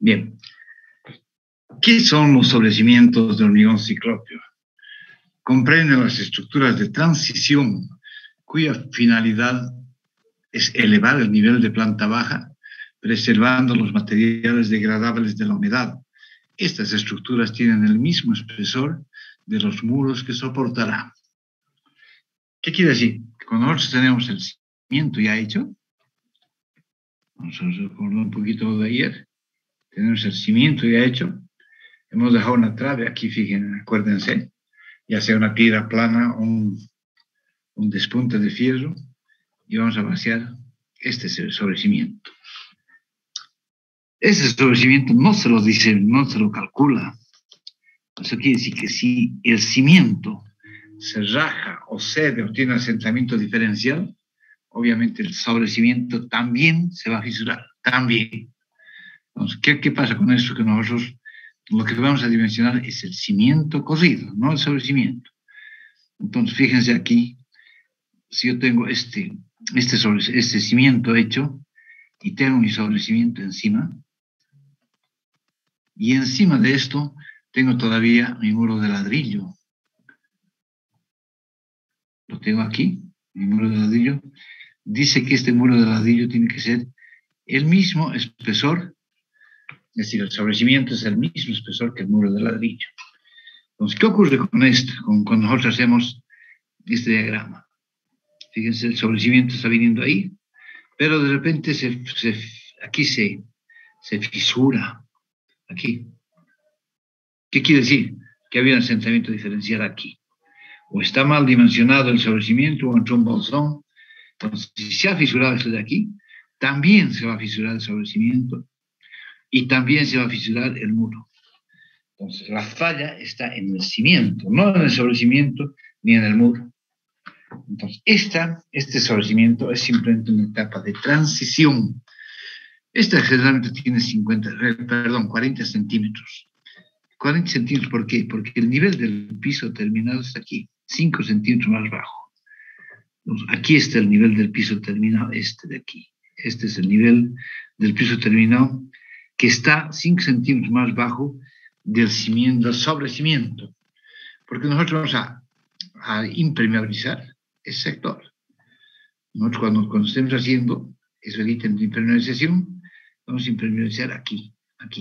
Bien, ¿qué son los sobrecimientos de hormigón ciclópeo? Comprenden las estructuras de transición cuya finalidad es elevar el nivel de planta baja, preservando los materiales degradables de la humedad. Estas estructuras tienen el mismo espesor de los muros que soportará. ¿Qué quiere decir? Que cuando nosotros tenemos el cimiento ya hecho, vamos a recordar un poquito de ayer, tenemos el cimiento ya hecho, hemos dejado una trave aquí, fíjense, acuérdense, ya sea una piedra plana o un despunte de fierro, y vamos a vaciar este sobrecimiento. Ese sobrecimiento no se lo dice, no se lo calcula. Eso quiere decir que si el cimiento se raja o cede o tiene asentamiento diferencial, obviamente el sobrecimiento también se va a fisurar, también. Entonces, ¿qué pasa con esto? Que nosotros lo que vamos a dimensionar es el cimiento corrido, no el sobrecimiento. Entonces, fíjense aquí, si yo tengo este cimiento hecho y tengo mi sobrecimiento encima, y encima de esto tengo todavía mi muro de ladrillo. Lo tengo aquí, mi muro de ladrillo. Dice que este muro de ladrillo tiene que ser el mismo espesor, es decir, el sobrecimiento es el mismo espesor que el muro de ladrillo. Entonces, ¿qué ocurre con esto? Cuando nosotros hacemos este diagrama. Fíjense, el sobrecimiento está viniendo ahí, pero de repente aquí se fisura. Aquí. ¿Qué quiere decir? Que había un asentamiento diferencial aquí. O está mal dimensionado el sobrecimiento o entró un bolsón. Entonces, si se ha fisurado esto de aquí, también se va a fisurar el sobrecimiento y también se va a fisurar el muro. Entonces, la falla está en el cimiento, no en el sobrecimiento ni en el muro. Entonces, este sobrecimiento es simplemente una etapa de transición. Esta generalmente tiene 40 centímetros. 40 centímetros, ¿por qué? Porque el nivel del piso terminado está aquí, 5 centímetros más bajo. Entonces, aquí está el nivel del piso terminado, este de aquí. Este es el nivel del piso terminado que está 5 centímetros más bajo del sobrecimiento. Porque nosotros vamos a impermeabilizar ese sector. Nosotros cuando estemos haciendo eso de impermeabilización, vamos a impermeabilizar aquí.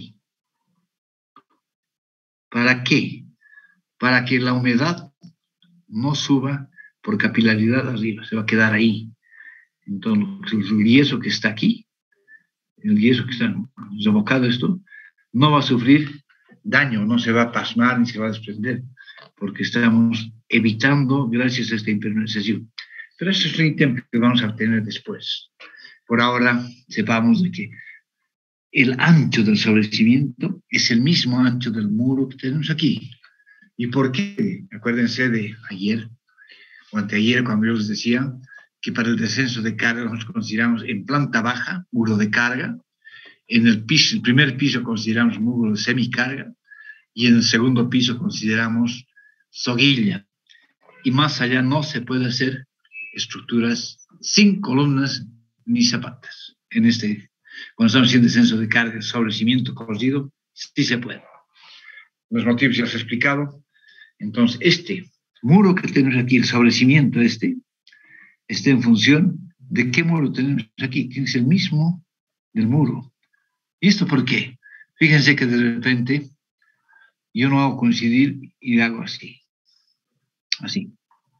¿Para qué? Para que la humedad no suba por capilaridad arriba, se va a quedar ahí. Entonces, el yeso que está aquí, el yeso que está revocado esto, no va a sufrir daño, no se va a pasmar ni se va a desprender, porque estamos evitando gracias a esta impermeabilización. Pero eso es un ítem que vamos a obtener después. Por ahora, sepamos de que el ancho del sobrecimiento es el mismo ancho del muro que tenemos aquí. ¿Y por qué? Acuérdense de ayer o anteayer, cuando yo les decía que para el descenso de carga nos consideramos en planta baja, muro de carga, en el primer piso consideramos muro de semicarga y en el segundo piso consideramos soguilla. Y más allá no se puede hacer estructuras sin columnas ni zapatas. Cuando estamos haciendo descenso de carga sobre cimiento corrido, sí se puede. Los motivos ya los he explicado. Entonces, este muro que tenemos aquí, el sobrecimiento está en función de qué muro tenemos aquí. Tiene que ser el mismo del muro. ¿Y esto por qué? Fíjense que de repente yo no hago coincidir y hago así. Así.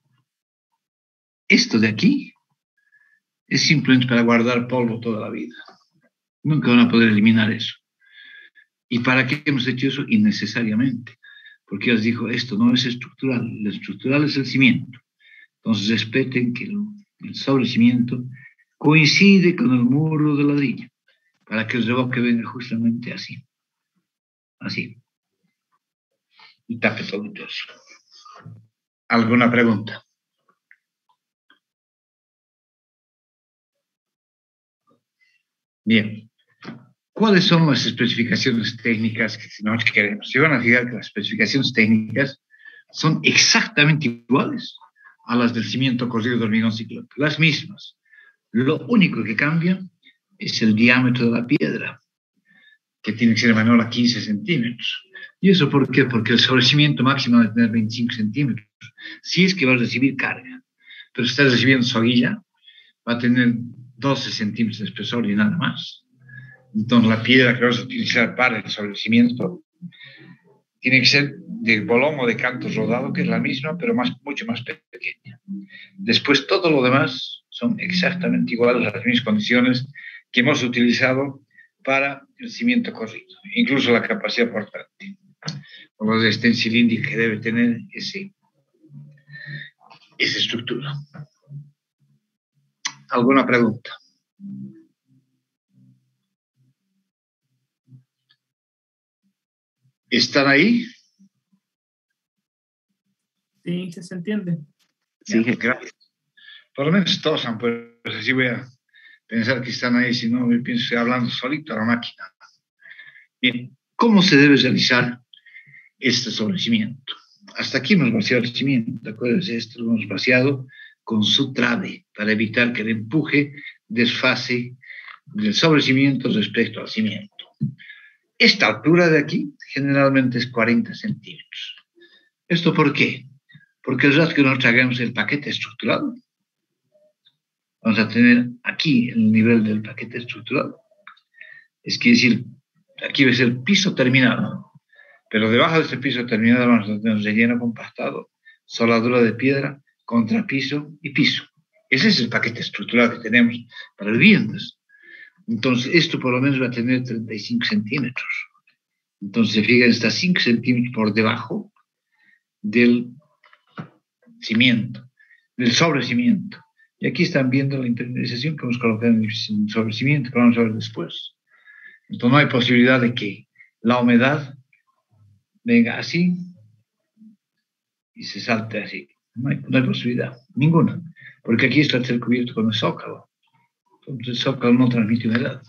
Esto de aquí es simplemente para guardar polvo toda la vida. Nunca van a poder eliminar eso. ¿Y para qué hemos hecho eso? Innecesariamente. Porque ya les dijo, esto no es estructural. Lo estructural es el cimiento. Entonces respeten que el sobrecimiento coincide con el muro de ladrillo, para que el revoque venga justamente así. Así. Y tape todo eso. ¿Alguna pregunta? Bien. ¿Cuáles son las especificaciones técnicas que nosotros queremos? Se van a fijar que las especificaciones técnicas son exactamente iguales a las del cimiento corrido de hormigón ciclópeo, las mismas. Lo único que cambia es el diámetro de la piedra. que tiene que ser menor a 15 centímetros. ¿Y eso por qué? Porque el sobrecimiento máximo debe tener 25 centímetros. Si es que vas a recibir carga, pero si estás recibiendo soguilla, va a tener 12 centímetros de espesor y nada más. Entonces la piedra que vas a utilizar para el sobrecimiento tiene que ser de bolón o de canto rodado, que es la misma, pero mucho más pequeña. Después todo lo demás son exactamente iguales a las mismas condiciones que hemos utilizado para el cimiento corrido, incluso la capacidad portante. O la resistencia cilíndrica que debe tener esa estructura. ¿Alguna pregunta? ¿Están ahí? Sí, se entiende. Sí, gracias. Por lo menos todos han puesto, así voy a pensar que están ahí, si no, yo pienso que estoy hablando solito a la máquina. Bien, ¿cómo se debe realizar este sobrecimiento? Hasta aquí hemos vaciado el cimiento, acuérdense, esto lo hemos vaciado con su trave para evitar que el empuje desfase del sobrecimiento respecto al cimiento. Esta altura de aquí generalmente es 40 centímetros. ¿Esto por qué? Porque el rato que nos traigamos el paquete estructurado, vamos a tener aquí el nivel del paquete estructurado. Es decir, aquí va a ser el piso terminado, pero debajo de ese piso terminado vamos a tener relleno compactado, soldadura de piedra, contrapiso y piso. Ese es el paquete estructural que tenemos para viviendas. Entonces, esto por lo menos va a tener 35 centímetros. Entonces, fíjense, está 5 centímetros por debajo del cimiento, del sobrecimiento. Y aquí están viendo la intermediación que hemos colocado en el sobrecimiento, que vamos a ver después. Entonces, no hay posibilidad de que la humedad venga así y se salte así. No hay posibilidad, ninguna. Porque aquí está el cubierto con el zócalo. Entonces, el zócalo no transmite humedad.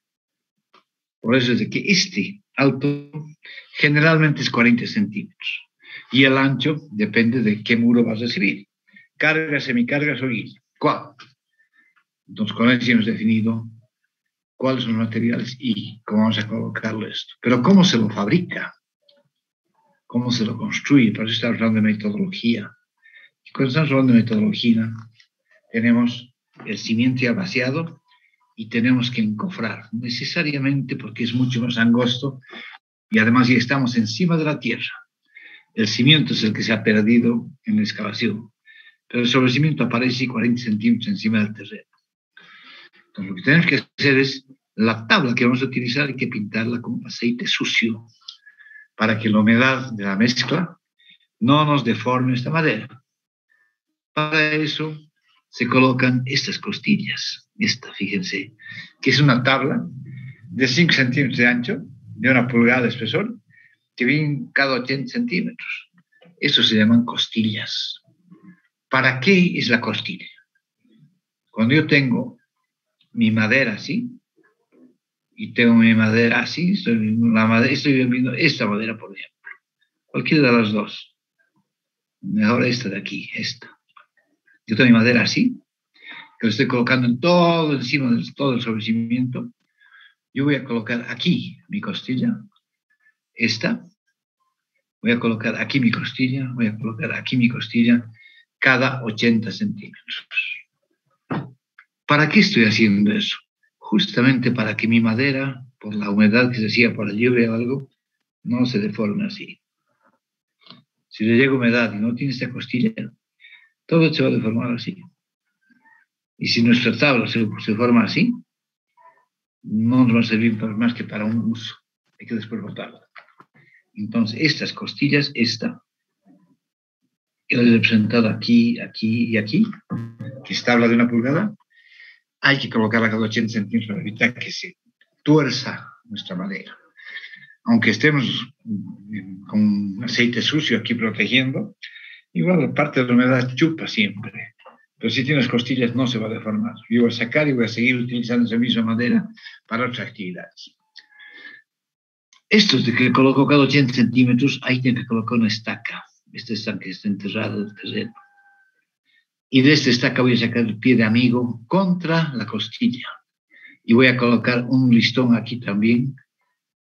Por eso es de que este alto generalmente es 40 centímetros. Y el ancho depende de qué muro vas a recibir. Carga, semicarga, soguilla. ¿Cuál? Entonces, con eso hemos definido cuáles son los materiales y cómo vamos a colocarlo esto. Pero ¿cómo se lo fabrica? ¿Cómo se lo construye? Por eso estamos hablando de metodología. Y cuando estamos hablando de metodología, tenemos el cimiento ya vaciado y tenemos que encofrar, necesariamente porque es mucho más angosto y además ya estamos encima de la tierra. El cimiento es el que se ha perdido en la excavación, pero el sobrecimiento aparece 40 centímetros encima del terreno. Entonces, lo que tenemos que hacer es la tabla que vamos a utilizar, hay que pintarla con aceite sucio para que la humedad de la mezcla no nos deforme esta madera. Para eso se colocan estas costillas. Esta, fíjense, que es una tabla de 5 centímetros de ancho, de 1 pulgada de espesor, que viene cada 80 centímetros. Eso se llaman costillas. ¿Para qué es la costilla? Cuando yo tengo mi madera así, y tengo mi madera así, estoy viendo esta madera, por ejemplo. Cualquiera de las dos. Mejor esta de aquí, esta. Yo tengo mi madera así, que lo estoy colocando en todo encima de todo el sobrecimiento. Yo voy a colocar aquí mi costilla, esta. Voy a colocar aquí mi costilla, voy a colocar aquí mi costilla, cada 80 centímetros. ¿Para qué estoy haciendo eso? Justamente para que mi madera, por la humedad que se hacía por la lluvia o algo, no se deforme así. Si le llega humedad y no tiene esta costilla, todo se va a deformar así. Y si nuestra tabla se forma así, no nos va a servir más que para un uso. Hay que después botarla. Entonces, estas costillas, esta, que he representado aquí, aquí y aquí, que es tabla de 1 pulgada, hay que colocarla cada 80 centímetros para evitar que se tuerza nuestra madera. Aunque estemos con aceite sucio aquí protegiendo, igual la parte de la humedad chupa siempre. Pero si tienes costillas no se va a deformar. Yo voy a sacar y voy a seguir utilizando esa misma madera para otras actividades. Estos de que coloco cada 80 centímetros, ahí tengo que colocar una estaca. Esta estaca que está enterrada del terreno. Y de esta estaca voy a sacar el pie de amigo contra la costilla. Y voy a colocar un listón aquí también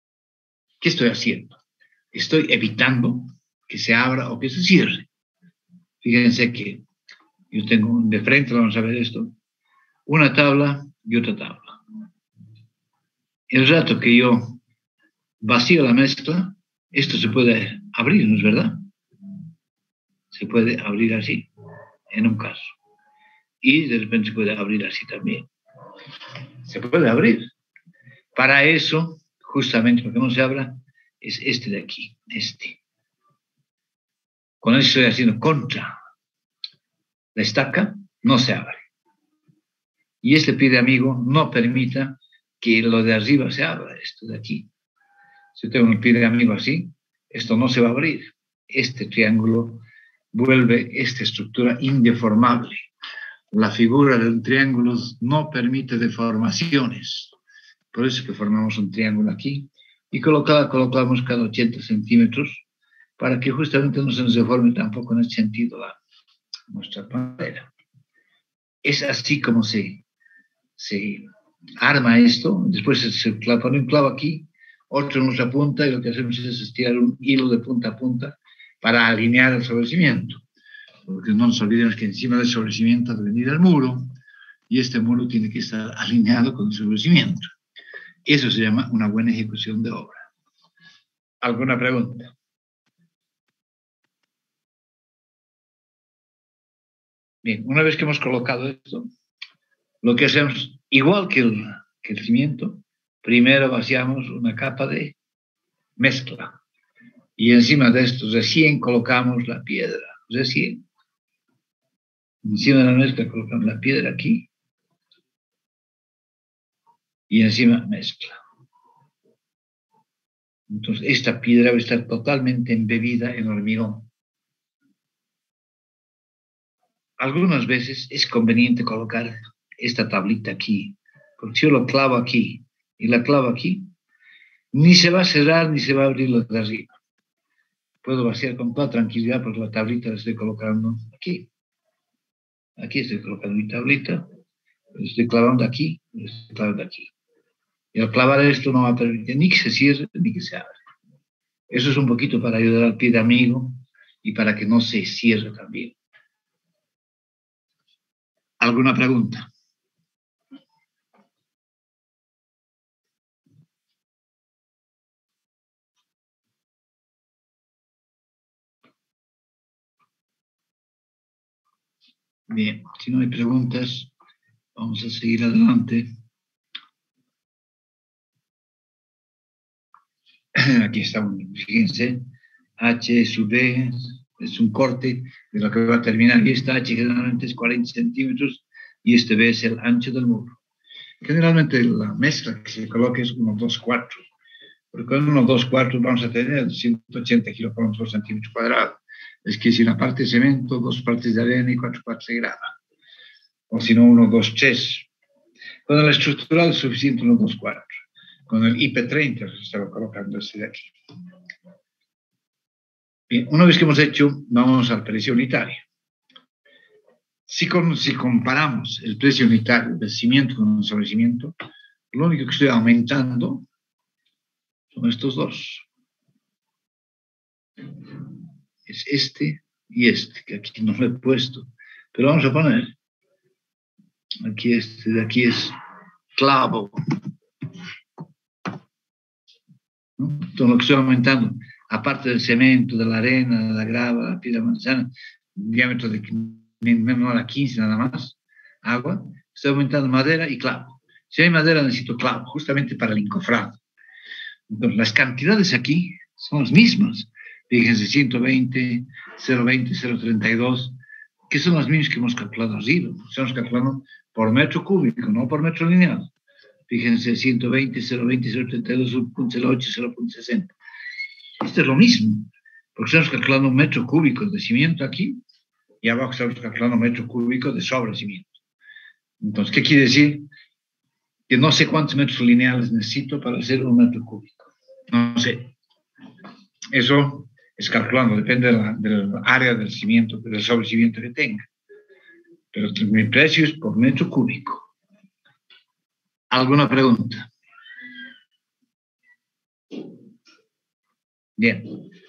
¿Qué estoy haciendo? Estoy evitando que se abra o que se cierre. Fíjense que yo tengo de frente, vamos a ver esto, una tabla y otra tabla. El rato que yo vacío la mezcla, esto se puede abrir, ¿no es verdad? Se puede abrir así, en un caso. Y de repente se puede abrir así también. Se puede abrir. Para eso, justamente porque no se abra, es este de aquí, este. Con eso estoy haciendo contra la estaca, no se abre. Y este pie de amigo no permita que lo de arriba se abra, esto de aquí. Si tengo un pie de amigo así, esto no se va a abrir. Este triángulo vuelve esta estructura indeformable. La figura de un triángulo no permite deformaciones. Por eso que formamos un triángulo aquí y colocamos cada 80 centímetros para que justamente no se nos deforme tampoco en este sentido nuestra madera. Es así como se arma esto, después se pone un clavo aquí, otro en nuestra punta, y lo que hacemos es estirar un hilo de punta a punta para alinear el sobrecimiento. Porque no nos olvidemos que encima del sobrecimiento ha de venir el muro, y este muro tiene que estar alineado con el sobrecimiento. Eso se llama una buena ejecución de obra. ¿Alguna pregunta? Bien, una vez que hemos colocado esto, lo que hacemos, igual que el cimiento, primero vaciamos una capa de mezcla. Y encima de esto recién colocamos la piedra, recién. Encima de la mezcla colocamos la piedra aquí. Y encima mezcla. Entonces, esta piedra va a estar totalmente embebida en hormigón. Algunas veces es conveniente colocar esta tablita aquí, porque si yo lo clavo aquí y la clavo aquí, ni se va a cerrar ni se va a abrir lo de arriba. Puedo vaciar con toda tranquilidad porque la tablita la estoy colocando aquí. Aquí estoy colocando mi tablita, la estoy clavando aquí, la estoy clavando aquí. Y al clavar esto no va a permitir ni que se cierre ni que se abra. Eso es un poquito para ayudar al pie de amigo y para que no se cierre también. ¿Alguna pregunta? Bien, si no hay preguntas, vamos a seguir adelante. Aquí está, fíjense, H sub B es un corte de lo que va a terminar, y esta H generalmente es 40 centímetros y este B es el ancho del muro. Generalmente la mezcla que se coloca es 1, 2, 4, porque con 1, 2, 4 vamos a tener 180 kilogramos por centímetro cuadrado. Es que si la parte de cemento, 2 partes de arena y 4 partes de grava. O si no, 1, 2, 3. Con el estructural es suficiente 1, 2, 4. Con el IP30 se estaba colocando este de aquí. Bien, una vez que hemos hecho, vamos al precio unitario. Si comparamos el precio unitario del cimiento con el sobrecimiento, lo único que estoy aumentando son estos dos. Es este y este, que aquí no lo he puesto. Pero vamos a poner, aquí este de aquí es clavo. ¿No? Todo lo que estoy aumentando, aparte del cemento, de la arena, de la grava, la piedra manzana, diámetro de menor a 15 nada más, agua, estoy aumentando madera y clavo. Si hay madera necesito clavo, justamente para el encofrado. Entonces, las cantidades aquí son las mismas. Fíjense, 120, 020, 032, que son las mismas que hemos calculado arriba. Estamos calculando por metro cúbico, no por metro lineal. Fíjense, 120, 020, 032, 0.08, 0.60. Esto es lo mismo, porque estamos calculando un metro cúbico de cimiento aquí y abajo estamos calculando un metro cúbico de sobrecimiento. Entonces, ¿qué quiere decir? Que no sé cuántos metros lineales necesito para hacer un metro cúbico. No sé. Eso es calculando, depende del área del cimiento, del sobrecimiento que tenga. Pero mi precio es por metro cúbico. ¿Alguna pregunta? Bien.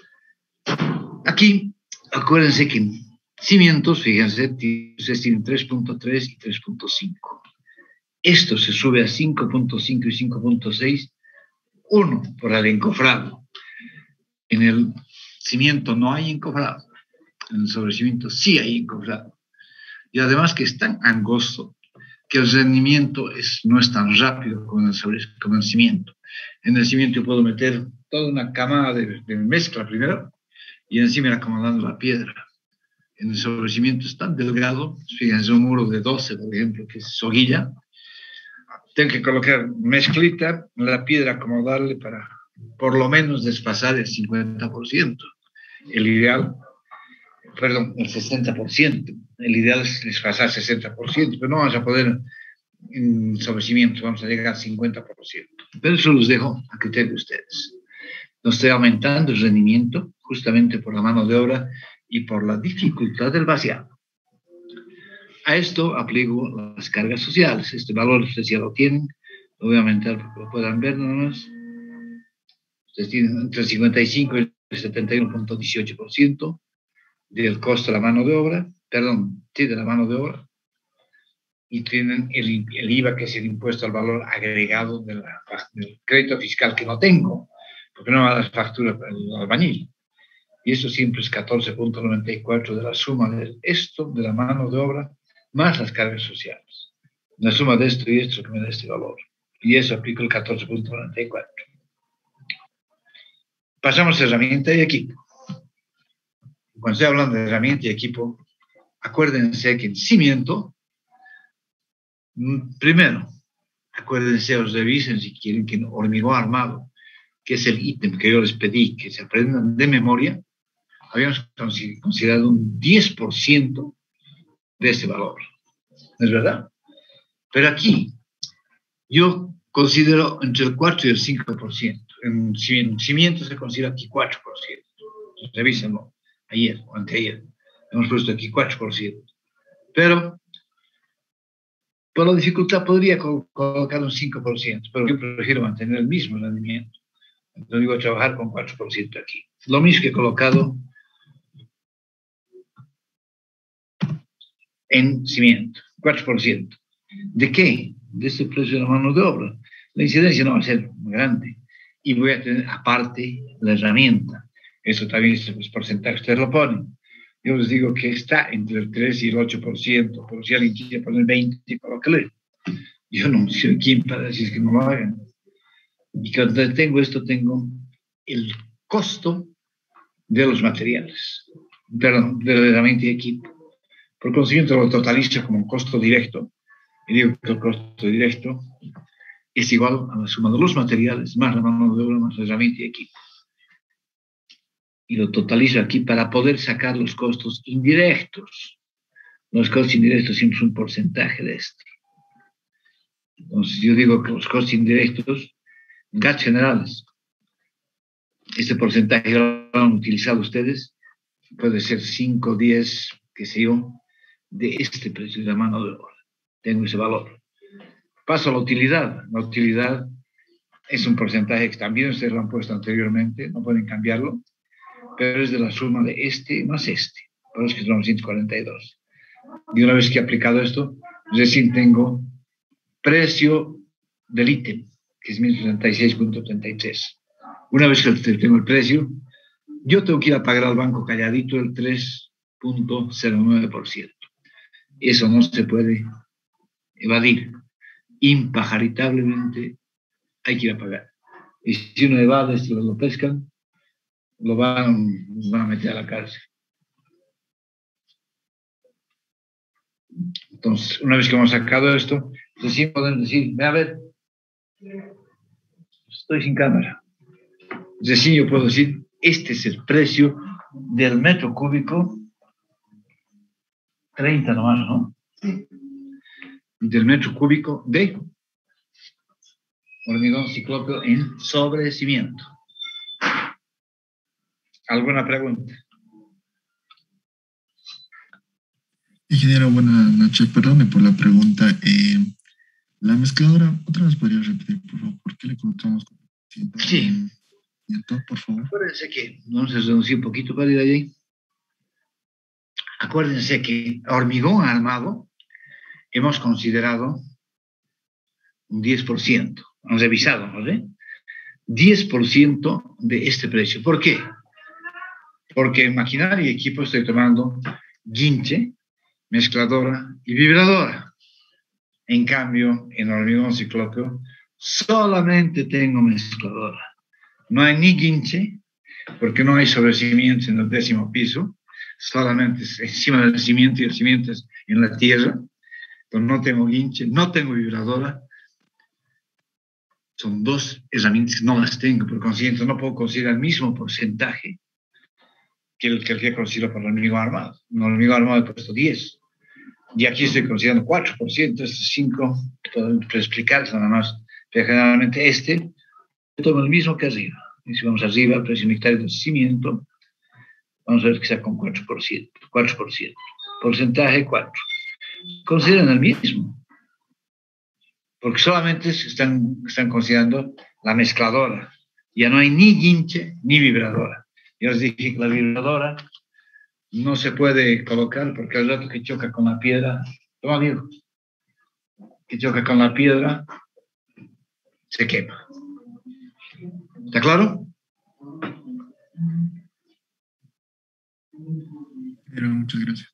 Aquí, acuérdense que en cimientos, fíjense, ustedes tienen 3.3 y 3.5. Esto se sube a 5.5 y 5.6, uno, por el encofrado. En el cimiento no hay encofrado, en el sobrecimiento sí hay encofrado. Y además que es tan angosto que el rendimiento no es tan rápido como en el cimiento. En el cimiento yo puedo meter toda una camada de mezcla primero y encima ir acomodando la piedra. En el sobrecimiento es tan delgado, fíjense un muro de 12, por ejemplo, que es soguilla, tengo que colocar mezclita, la piedra acomodarle para por lo menos desfasar el 50%. El ideal, perdón, el 60%. El ideal es desfasar 60%, pero no vamos a poder en sobrecimiento, vamos a llegar al 50%. Pero eso los dejo a criterio de ustedes. No estoy aumentando el rendimiento justamente por la mano de obra y por la dificultad del vaciado. A esto aplico las cargas sociales. Este valor ustedes ya lo tienen. Lo voy a aumentar para que lo puedan ver nada más. Ustedes tienen entre el 55 y el 71.18% del costo de la mano de obra, perdón, sí, de la mano de obra, y tienen el IVA, que es el impuesto al valor agregado del crédito fiscal que no tengo, porque no me va a dar factura para el albañil. Y eso siempre es 14.94 de la suma de esto, de la mano de obra, más las cargas sociales. La suma de esto y esto que me da este valor. Y eso aplico el 14.94. Pasamos a herramienta y equipo. Cuando estoy hablando de herramienta y equipo, acuérdense que en cimiento, primero, acuérdense, os revisen si quieren que en hormigón armado, que es el ítem que yo les pedí que se aprendan de memoria, habíamos considerado un 10% de ese valor. ¿Es verdad? Pero aquí, yo considero entre el 4 y el 5%. En cimiento se considera aquí 4%. Revísenlo. Ayer o anteayer. Hemos puesto aquí 4%. Pero, por la dificultad, podría colocar un 5%, pero yo prefiero mantener el mismo rendimiento. Entonces digo trabajar con 4% aquí. Lo mismo que he colocado en cimiento, 4%. ¿De qué? De este precio de la mano de obra. La incidencia no va a ser muy grande. Y voy a tener aparte la herramienta. Eso también es el porcentaje que ustedes lo ponen. Yo les digo que está entre el 3 y el 8%, pero si alguien quiere poner 20, colóquele. Yo no soy quien para decir que no lo hagan. Y cuando tengo esto, tengo el costo de los materiales, perdón, de la herramienta y equipo. Por consiguiente, lo totalizo como un costo directo. Y digo que el costo directo es igual a la suma de los materiales más la mano de obra más la herramienta y equipo. Y lo totalizo aquí para poder sacar los costos indirectos. Los costos indirectos siempre son un porcentaje de este. Entonces, yo digo que los costos indirectos, gastos generales, este porcentaje lo han utilizado ustedes, puede ser 5, 10, qué sé yo, de este precio de la mano de obra. Tengo ese valor. Paso a la utilidad. La utilidad es un porcentaje que también ustedes lo han puesto anteriormente, no pueden cambiarlo, pero es de la suma de este más este, por eso que son 142. Y una vez que he aplicado esto, recién tengo precio del ítem, que es 1066.33. Una vez que tengo el precio, yo tengo que ir a pagar al banco calladito el 3.09%. Eso no se puede evadir. Impajaritablemente hay que ir a pagar. Y si uno evade, si lo pescan, lo van a meter a la cárcel. Entonces, una vez que hemos sacado esto, sí podemos decir, ve a ver, estoy sin cámara. Entonces, yo puedo decir, este es el precio del metro cúbico, 30 nomás, ¿no? Sí. Del metro cúbico de hormigón ciclópeo en sobrecimiento. ¿Alguna pregunta? Ingeniero, buenas noches. Perdone por la pregunta. La mezcladora, ¿otra vez podría repetir, por favor? ¿Por qué le colocamos? Sí. conocimiento, por favor. Acuérdense que, vamos a reducir un poquito para ir allí. Acuérdense que hormigón armado hemos considerado un 10%. Hemos revisado, ¿no? 10% de este precio. ¿Por qué? Porque en maquinaria y equipo estoy tomando guinche, mezcladora y vibradora. En cambio, en hormigón ciclópeo solamente tengo mezcladora. No hay ni guinche, porque no hay sobrecimientos en el 10º piso, solamente es encima del cimiento y el cimiento es en la tierra. Entonces no tengo guinche, no tengo vibradora. Son dos herramientas que no las tengo, por consiguiente no puedo considerar el mismo porcentaje que el que considero para el hormigón armado. En el hormigón armado he puesto 10. Y aquí estoy considerando 4%, estos 5, para explicar nada más. Pero generalmente tomo el mismo que arriba. Y si vamos arriba, el precio unitario del cimiento, vamos a ver que está con 4%. 4%. Porcentaje 4. Consideran el mismo. Porque solamente están considerando la mezcladora. Ya no hay ni guinche ni vibradora. Yo os dije que la vibradora no se puede colocar porque al rato que choca con la piedra, toma amigo, que choca con la piedra, se quema. ¿Está claro? Pero muchas gracias.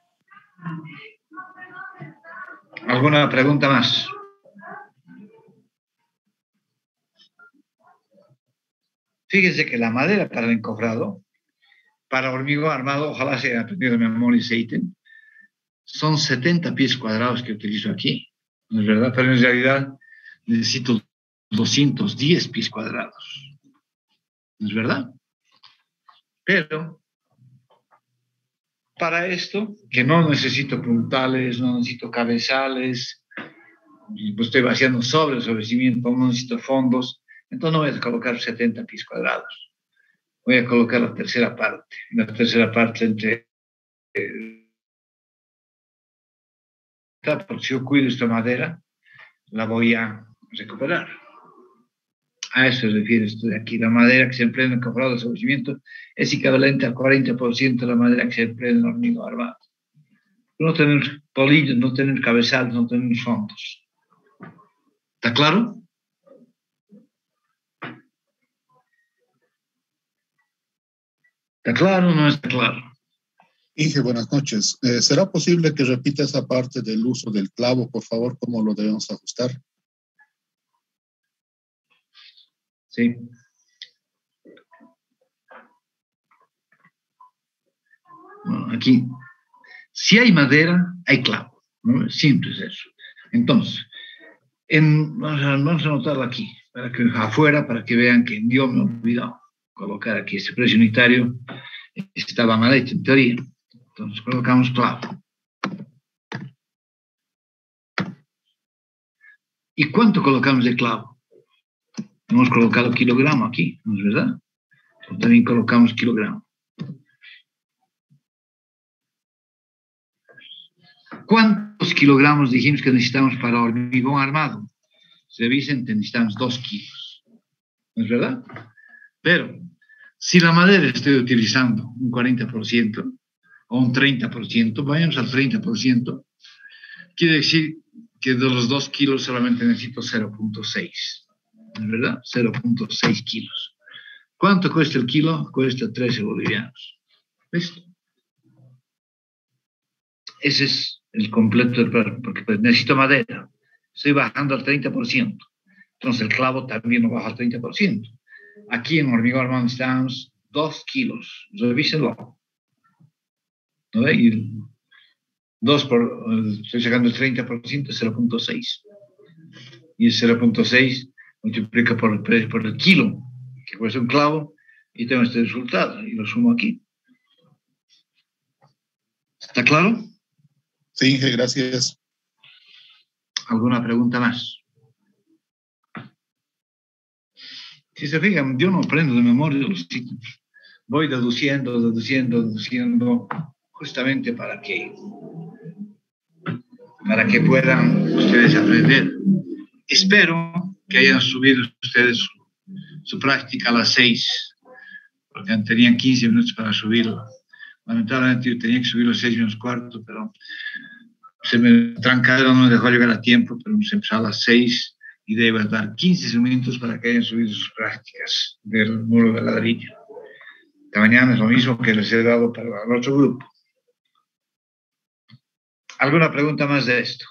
¿Alguna pregunta más? Fíjense que la madera para el encofrado, para hormigón armado, ojalá se haya aprendido de memoria y se ítem, son 70 pies cuadrados que utilizo aquí, ¿no es verdad? Pero en realidad necesito 210 pies cuadrados, ¿no es verdad? Pero para esto, que no necesito puntales, no necesito cabezales, pues estoy vaciando sobre cimiento, no necesito fondos, entonces no voy a colocar 70 pies cuadrados. Voy a colocar la tercera parte. La tercera parte entre... porque si yo cuido esta madera, la voy a recuperar. A eso se refiere esto de aquí. La madera que se emplea en el encofrado de sobrecimiento es equivalente al 40% de la madera que se emplea en el hormigón armado. No tener polillos, no tener cabezales, no tener fondos. ¿Está claro? ¿Está claro o no está claro? Inge, buenas noches. ¿Será posible que repita esa parte del uso del clavo, por favor? ¿Cómo lo debemos ajustar? Sí. Bueno, aquí, si hay madera, hay clavo, ¿no? Simple es eso. Entonces, vamos a anotarlo aquí, para que afuera, para que vean que yo me he olvidado colocar aquí este precio unitario, estaba mal hecho en teoría. Entonces colocamos clavo. ¿Y cuánto colocamos de clavo? Hemos colocado kilogramo aquí, ¿no es verdad? Entonces también colocamos kilogramo. ¿Cuántos kilogramos dijimos que necesitamos para hormigón armado? Se dicen que necesitamos 2 kilos. ¿No es verdad? Pero si la madera estoy utilizando un 40% o un 30%, vayamos al 30%, quiere decir que de los 2 kilos solamente necesito 0.6. ¿No es verdad? 0.6 kilos. ¿Cuánto cuesta el kilo? Cuesta 13 bolivianos. ¿Listo? Ese es el completo, porque necesito madera. Estoy bajando al 30%. Entonces el clavo también lo baja al 30%. Aquí en hormigón armado necesitamos 2 kilos. Revísenlo. ¿No ve? Y 2 estoy sacando el 30%, 0.6. Y el 0.6 multiplica por el kilo, que cuesta un clavo, y tengo este resultado, y lo sumo aquí. ¿Está claro? Sí, Inge, gracias. ¿Alguna pregunta más? Si se fijan, yo no aprendo de memoria los títulos. Voy deduciendo, justamente para que puedan ustedes aprender. Espero que hayan subido ustedes su práctica a las 6, porque tenían 15 minutos para subirlo. Lamentablemente yo tenía que subirlo a 6 menos cuarto, pero se me trancaron, no me dejó llegar a tiempo, pero se empezó a las 6 y debe dar 15 minutos para que hayan subido sus prácticas del muro de ladrillo. Esta mañana es lo mismo que les he dado para el otro grupo. ¿Alguna pregunta más de esto?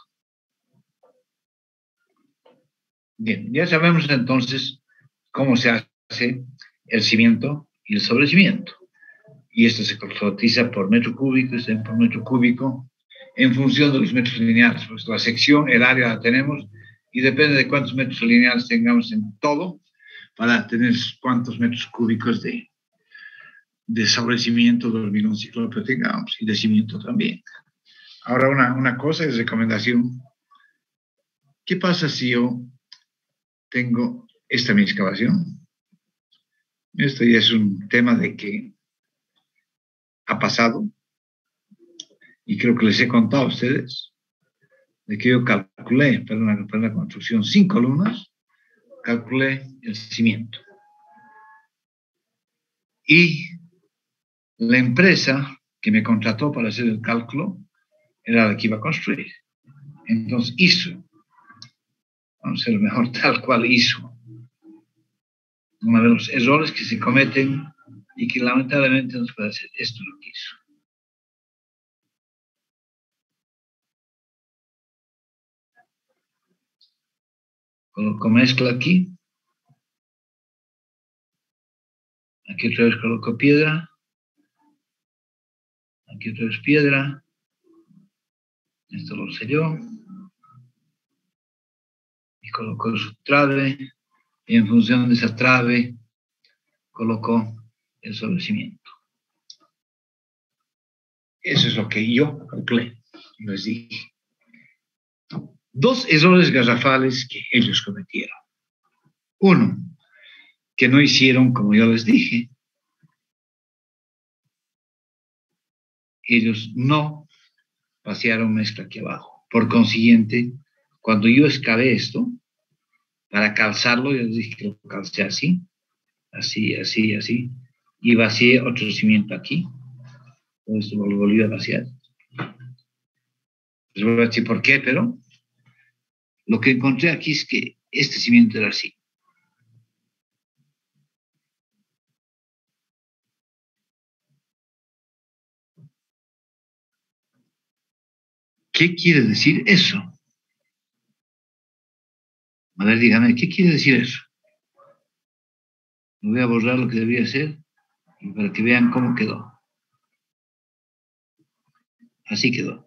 Bien, ya sabemos entonces cómo se hace el cimiento y el sobrecimiento. Y esto se cotiza por metro cúbico, por metro cúbico, en función de los metros lineales. Pues la sección, el área la tenemos, y depende de cuántos metros lineales tengamos en todo, para tener cuántos metros cúbicos de sobrecimiento de hormigón ciclópeo tengamos, y de cimiento también. Ahora, una cosa es recomendación. ¿Qué pasa si yo tengo esta mi excavación? Esto ya es un tema de que ha pasado, y creo que les he contado a ustedes, de que yo calculé para una construcción 5 columnas, calculé el cimiento. Y la empresa que me contrató para hacer el cálculo era la que iba a construir. Entonces hizo, vamos a ser mejor, tal cual hizo. Uno de los errores que se cometen y que lamentablemente no se puede hacer, esto es lo que hizo. Coloco mezcla aquí. Aquí otra vez coloco piedra. Aquí otra vez piedra. Esto lo selló. Y colocó su trave. Y en función de esa trave, colocó el sobrecimiento. Eso es lo que yo calculé. Les dije. 2 errores garrafales que ellos cometieron. Uno, que no hicieron como yo les dije. Ellos no vaciaron mezcla aquí abajo. Por consiguiente, cuando yo excavé esto, para calzarlo, yo les dije que lo calcé así, así, así, así, y vacié otro cimiento aquí. Todo esto lo volví a vaciar. Les voy a decir por qué, pero lo que encontré aquí es que este cimiento era así. ¿Qué quiere decir eso? A ver, dígame, ¿qué quiere decir eso? Voy a borrar lo que debía hacer y para que vean cómo quedó. Así quedó.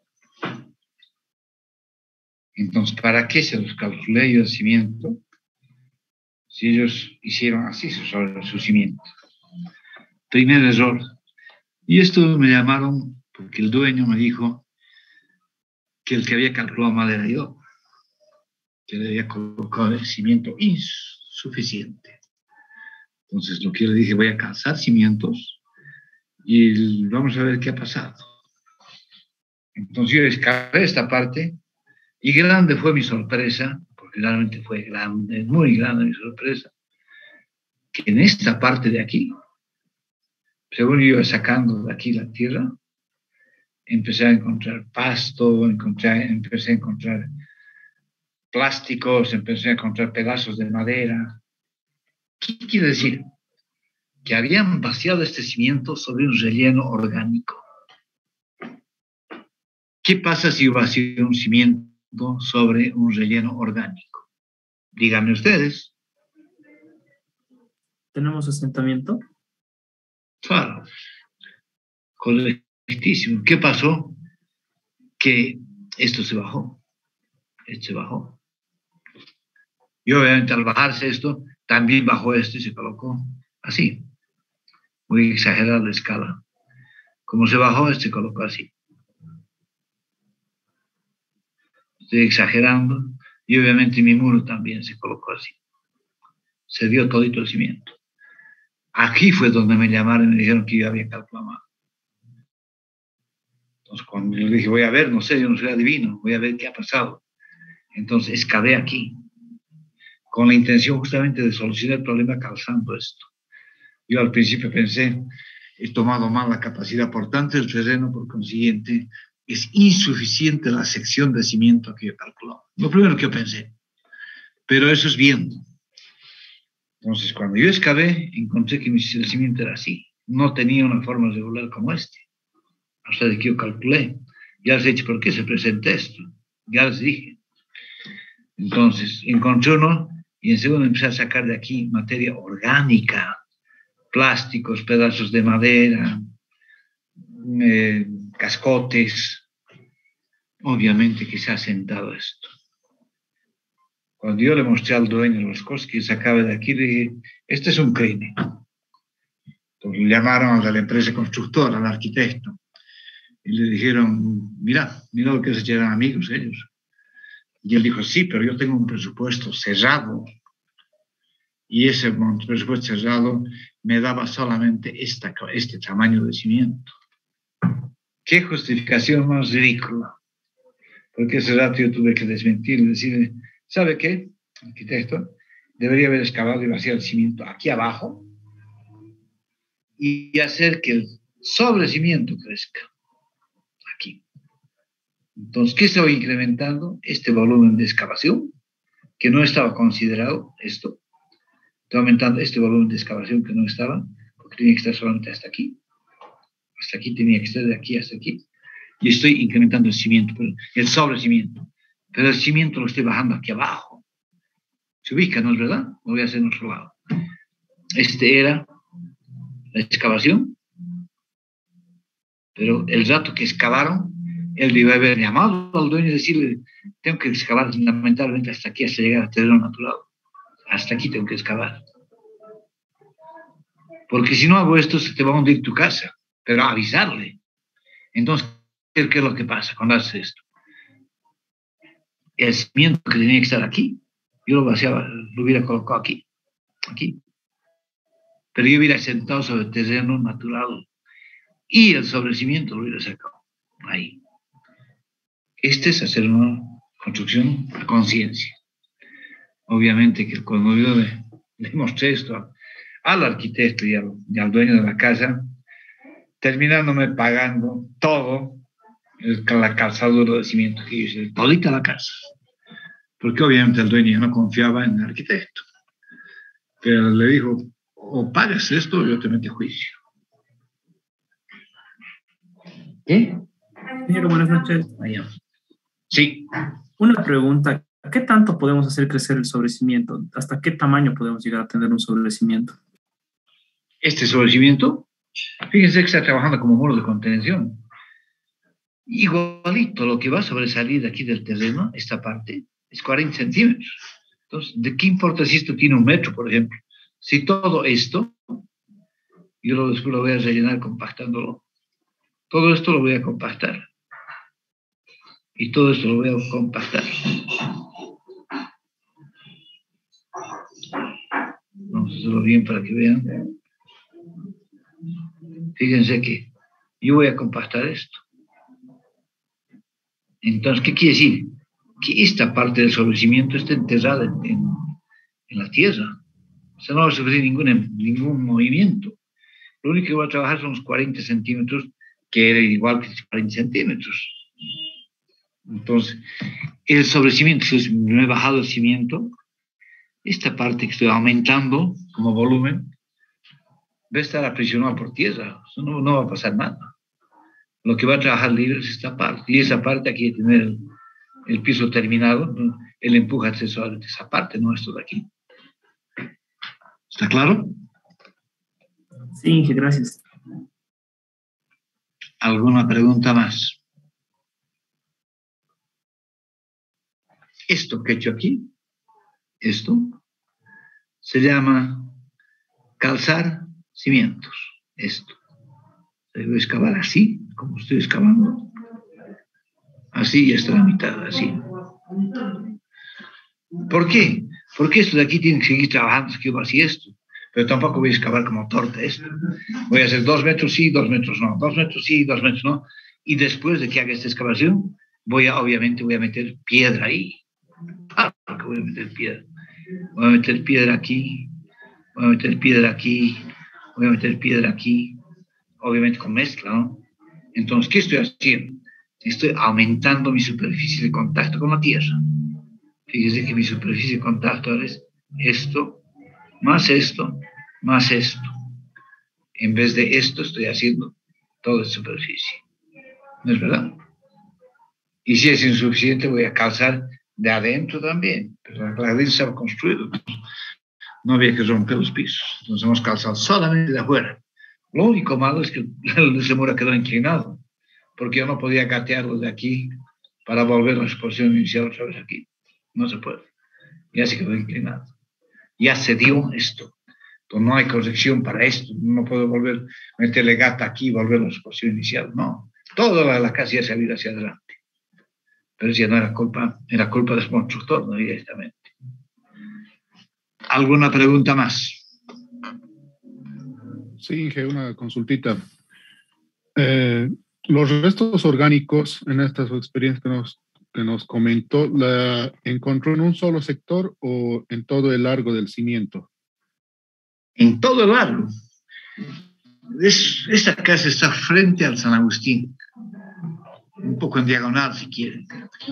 Entonces, ¿para qué se los calculé yo el cimiento? Si ellos hicieron así su cimiento. Primer error. Y esto me llamaron porque el dueño me dijo que el que había calculado mal era yo, que le había colocado el cimiento insuficiente. Entonces, lo que yo le dije, voy a calzar cimientos y vamos a ver qué ha pasado. Entonces, yo excavé esta parte y grande fue mi sorpresa, porque realmente fue grande, muy grande mi sorpresa, que en esta parte de aquí, según yo iba sacando de aquí la tierra, empecé a encontrar pasto, empecé a encontrar plásticos, empecé a encontrar pedazos de madera. ¿Qué quiere decir? Que habían vaciado este cimiento sobre un relleno orgánico. ¿Qué pasa si yo vacío un cimiento sobre un relleno orgánico? Díganme ustedes. ¿Tenemos asentamiento? Claro. Correctísimo. ¿Qué pasó? Que esto se bajó. Esto se bajó. Y obviamente al bajarse esto, también bajó esto y se colocó así. Muy exagerada la escala. Como se bajó, se colocó así. Estoy exagerando. Y obviamente mi muro también se colocó así. Se dio todito el cimiento. Aquí fue donde me llamaron y me dijeron que yo había calculado mal. Entonces, cuando yo dije, voy a ver, no sé, yo no soy adivino, voy a ver qué ha pasado. Entonces, excavé aquí. con la intención justamente de solucionar el problema causando esto. Yo al principio pensé, he tomado mal la capacidad portante del terreno, por consiguiente, es insuficiente la sección de cimiento que yo calculo. Lo primero que yo pensé. Pero eso es viendo. Entonces, cuando yo excavé, encontré que el cimiento era así. No tenía una forma regular como este. Hasta de que yo calculé. Ya les he dicho por qué se presenta esto. Ya les dije. Entonces, encontré uno y en segundo empecé a sacar de aquí materia orgánica, plásticos, pedazos de madera, cascotes. Obviamente que se ha sentado esto. Cuando yo le mostré al dueño de las cosas que sacaba de aquí, le dije, este es un crimen. Entonces le llamaron a la empresa constructora, al arquitecto, y le dijeron, mira lo que se eran amigos ellos. Y él dijo, sí, pero yo tengo un presupuesto cerrado. Y ese presupuesto cerrado me daba solamente este tamaño de cimiento. ¿Qué justificación más ridícula? Porque ese rato yo tuve que desmentir y decirle, ¿sabe qué, arquitecto? Debería haber excavado y vaciado el cimiento aquí abajo y hacer que el sobrecimiento crezca aquí. Entonces, ¿qué se va incrementando? Este volumen de excavación, que no estaba considerado, esto. Está aumentando este volumen de excavación que no estaba, porque tenía que estar solamente hasta aquí. Hasta aquí tenía que estar de aquí hasta aquí. Y estoy incrementando el cimiento, el sobrecimiento. Pero el cimiento lo estoy bajando aquí abajo. Se ubica, ¿no es verdad? Lo voy a hacer en otro lado. Este era la excavación. Pero el rato que excavaron, él le iba a haber llamado al dueño y decirle, tengo que excavar lamentablemente hasta aquí, hasta llegar al terreno natural. Hasta aquí tengo que excavar. Porque si no hago esto, se te va a hundir tu casa. Pero avisarle. Entonces, ¿qué es lo que pasa cuando haces esto? El cimiento que tenía que estar aquí, yo lo vaciaba, lo hubiera colocado aquí. Pero yo hubiera sentado sobre el terreno natural y el sobrecimiento lo hubiera sacado ahí. Este es hacer una construcción a conciencia. Obviamente que cuando yo le mostré esto al arquitecto y al dueño de la casa, terminándome pagando todo la calzadura de cimiento que yo hice, todita la casa. Porque obviamente el dueño no confiaba en el arquitecto. Pero le dijo, o pagas esto o yo te meto a juicio. ¿Qué? Ingeniero, buenas noches. Allá. Sí. Una pregunta. ¿Qué tanto podemos hacer crecer el sobrecimiento? ¿Hasta qué tamaño podemos llegar a tener un sobrecimiento? Este sobrecimiento, fíjense que está trabajando como muro de contención. Igualito lo que va a sobresalir de aquí del terreno, esta parte, es 40 centímetros. Entonces, ¿de qué importa si esto tiene 1 metro, por ejemplo? Si todo esto, yo después lo voy a rellenar compactándolo. Todo esto lo voy a compactar. Y todo esto lo voy a compactar. Vamos a hacerlo bien para que vean. Fíjense que yo voy a compactar esto. Entonces, ¿qué quiere decir? Que esta parte del sobrecimiento está enterrada en la tierra. O sea, no va a sufrir ningún movimiento. Lo único que voy a trabajar son los 40 centímetros, que era igual que 40 centímetros. Entonces, el sobrecimiento, si me he bajado el cimiento, esta parte que estoy aumentando como volumen, va a estar aprisionado por tierra. O sea, no va a pasar nada. Lo que va a trabajar libre es esta parte. Y esa parte aquí hay que tener el piso terminado, ¿no? Él empuja solamente esa parte, no esto de aquí. ¿Está claro? Sí, Inge, gracias. ¿Alguna pregunta más? Esto que he hecho aquí, esto, se llama calzar cimientos. Esto. Debo excavar así, como estoy excavando. Así y hasta la mitad, así. ¿Por qué? Porque esto de aquí tiene que seguir trabajando, es que yo así esto. Pero tampoco voy a excavar como torta esto. Voy a hacer 2 metros sí, 2 metros no. 2 metros sí, 2 metros no. Y después de que haga esta excavación, obviamente voy a meter piedra ahí. Claro que voy a meter piedra. voy a meter piedra aquí, voy a meter piedra aquí, voy a meter piedra aquí, obviamente con mezcla, ¿no? Entonces, ¿qué estoy haciendo? Estoy aumentando mi superficie de contacto con la tierra. Fíjese que mi superficie de contacto es esto, más esto, más esto. En vez de esto, estoy haciendo toda la superficie. ¿No es verdad? Y si es insuficiente, voy a calzar de adentro también. Pero la adentro estaba construido. No había que romper los pisos. Entonces hemos calzado solamente de afuera. Lo único malo es que ese muro quedó inclinado, porque yo no podía gatearlo de aquí para volver a la exposición inicial otra vez aquí. No se puede. Ya se quedó inclinado. Ya se dio esto. Entonces no hay corrección para esto. No puedo volver a meterle gata aquí y volver a la exposición inicial. No. Toda la casa ya se ha ido hacia adelante. Pero ya no era culpa del constructor, no directamente. ¿Alguna pregunta más? Sí, Inge, una consultita. Los restos orgánicos, en esta su experiencia que nos comentó, ¿la encontró en un solo sector o en todo el largo del cimiento? En todo el largo. Esta casa está frente al San Agustín, un poco en diagonal, si quieren.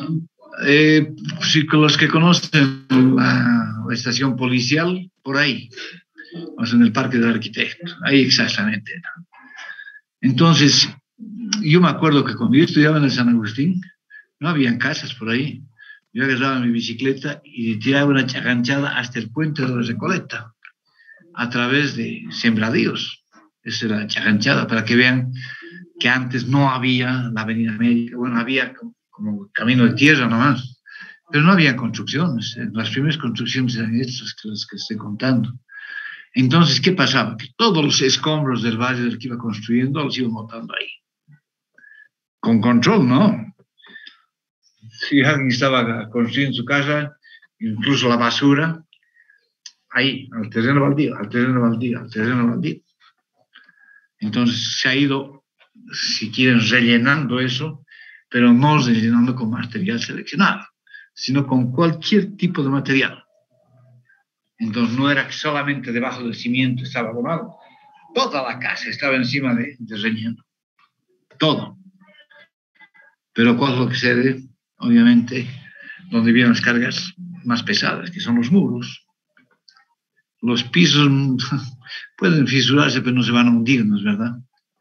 Si los que conocen la estación policial, por ahí, o sea, en el Parque del Arquitecto, ahí exactamente. Entonces, yo me acuerdo que cuando yo estudiaba en el San Agustín, no habían casas por ahí. Yo agarraba mi bicicleta y tiraba una chaganchada hasta el puente de la Recoleta, a través de sembradíos. Esa era la chaganchada, para que vean que antes no había la Avenida América. Bueno, había como camino de tierra nomás, pero no había construcciones. Las primeras construcciones eran estas, las que estoy contando. Entonces, ¿qué pasaba? Que todos los escombros del valle del que iba construyendo los iban botando ahí. Con control, ¿no? Si alguien estaba construyendo su casa, incluso la basura, ahí, al terreno baldío, al terreno baldío, al terreno baldío. Entonces se ha ido, si quieren, rellenando eso, pero no rellenando con material seleccionado, sino con cualquier tipo de material. Entonces no era que solamente debajo del cimiento estaba abonado, toda la casa estaba encima de relleno, todo. Pero ¿cuál es lo que se ve? Obviamente, donde vienen las cargas más pesadas, que son los muros. Los pisos pueden fisurarse, pero no se van a hundir, ¿no es verdad?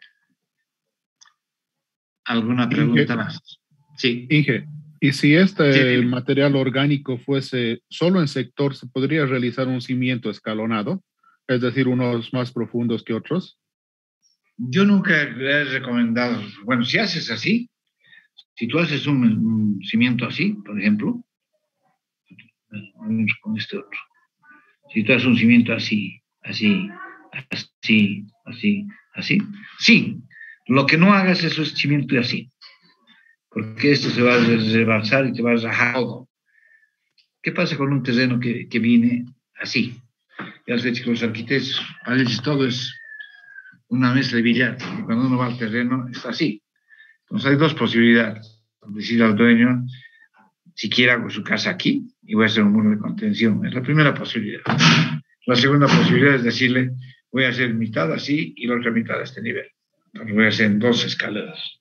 ¿Alguna pregunta más? Sí. Inge, ¿y si este Sí. material orgánico fuese solo en sector, se podría realizar un cimiento escalonado? Es decir, unos más profundos que otros. Yo nunca le he recomendado, bueno, si haces así, si tú haces un cimiento así, por ejemplo, vamos con este otro. Si tú haces un cimiento así, así, así, así, así, sí. Lo que no hagas es un cimiento así, porque esto se va a rebalsar y te va a rajar todo. ¿Qué pasa con un terreno que viene así? Ya sé que los arquitectos, a veces todo es una mesa de billar, y cuando uno va al terreno está así. Entonces hay dos posibilidades. Decir al dueño, si quiere hago su casa aquí y voy a hacer un muro de contención. Es la primera posibilidad. La segunda posibilidad es decirle, voy a hacer mitad así y la otra mitad a este nivel. Entonces voy a hacer en dos escaleras.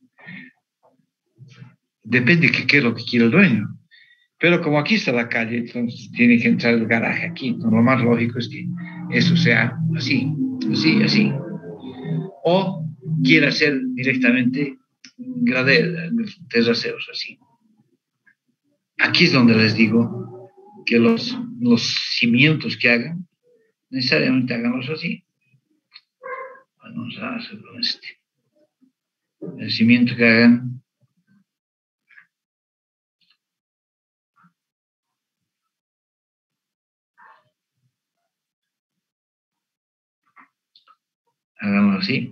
Depende de qué es lo que quiere el dueño. Pero como aquí está la calle, entonces tiene que entrar el garaje aquí. Entonces lo más lógico es que eso sea así, así, así. O quiere hacer directamente terraceros así. Aquí es donde les digo que los cimientos que hagan, necesariamente háganlos así. Vamos a hacerlo este. El cimiento que hagan, háganlo así.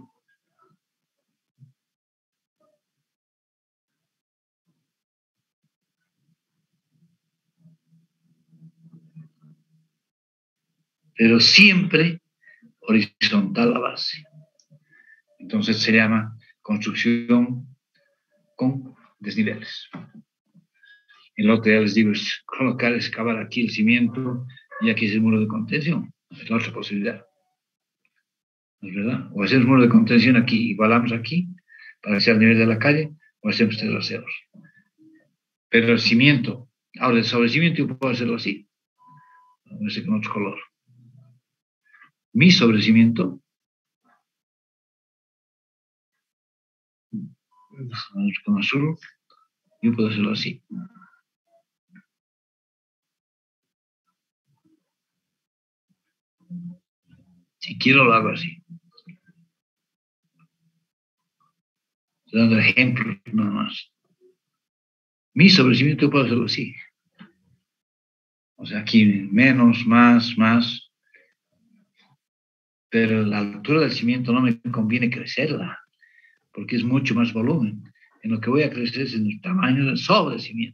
Pero siempre horizontal la base. Entonces se llama construcción con desniveles. El otro ya les digo es colocar, excavar aquí el cimiento y aquí es el muro de contención. Es la otra posibilidad. ¿No es verdad? O hacemos muro de contención aquí, igualamos aquí, para que sea al nivel de la calle, o hacemos terraceros. Pero el cimiento, ahora el sobrecimiento yo puedo hacerlo así, no sé, con otro color. Mi sobrecimiento, con azul, yo puedo hacerlo así. Si quiero lo hago así. Estoy dando ejemplos nada más. Mi sobrecimiento yo puedo hacerlo así. O sea, aquí menos, más. Pero la altura del cimiento no me conviene crecerla, porque es mucho más volumen. En lo que voy a crecer es en el tamaño del sobrecimiento.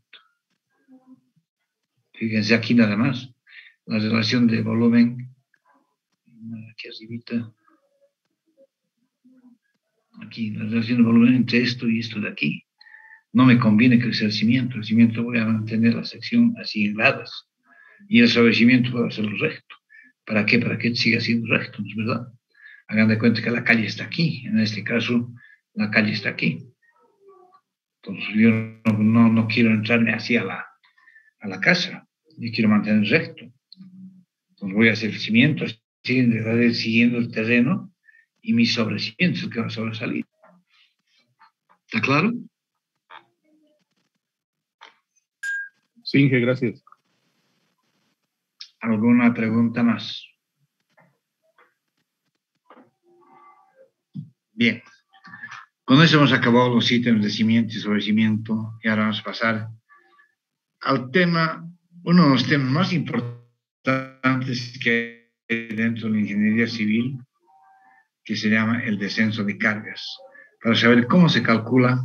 Fíjense aquí nada más. La relación de volumen, aquí arribita, aquí, la relación de volumen entre esto y esto de aquí. No me conviene crecer el cimiento voy a mantener la sección así en lados. Y el sobrecimiento puedo hacerlo recto. ¿Para qué? Para que siga siendo recto, ¿no es verdad? Hagan de cuenta que la calle está aquí. En este caso, la calle está aquí. Entonces yo no quiero entrarme así a la casa. Yo quiero mantener recto. Entonces voy a hacer el cimiento así, siguiendo el terreno y mi sobrecimiento es el que va a sobresalir. ¿Está claro? Sí, Inge, gracias. ¿Alguna pregunta más? Bien. Con eso hemos acabado los ítems de cimiento y sobrecimiento y ahora vamos a pasar al tema, uno de los temas más importantes que hay dentro de la ingeniería civil, que se llama el descenso de cargas, para saber cómo se calcula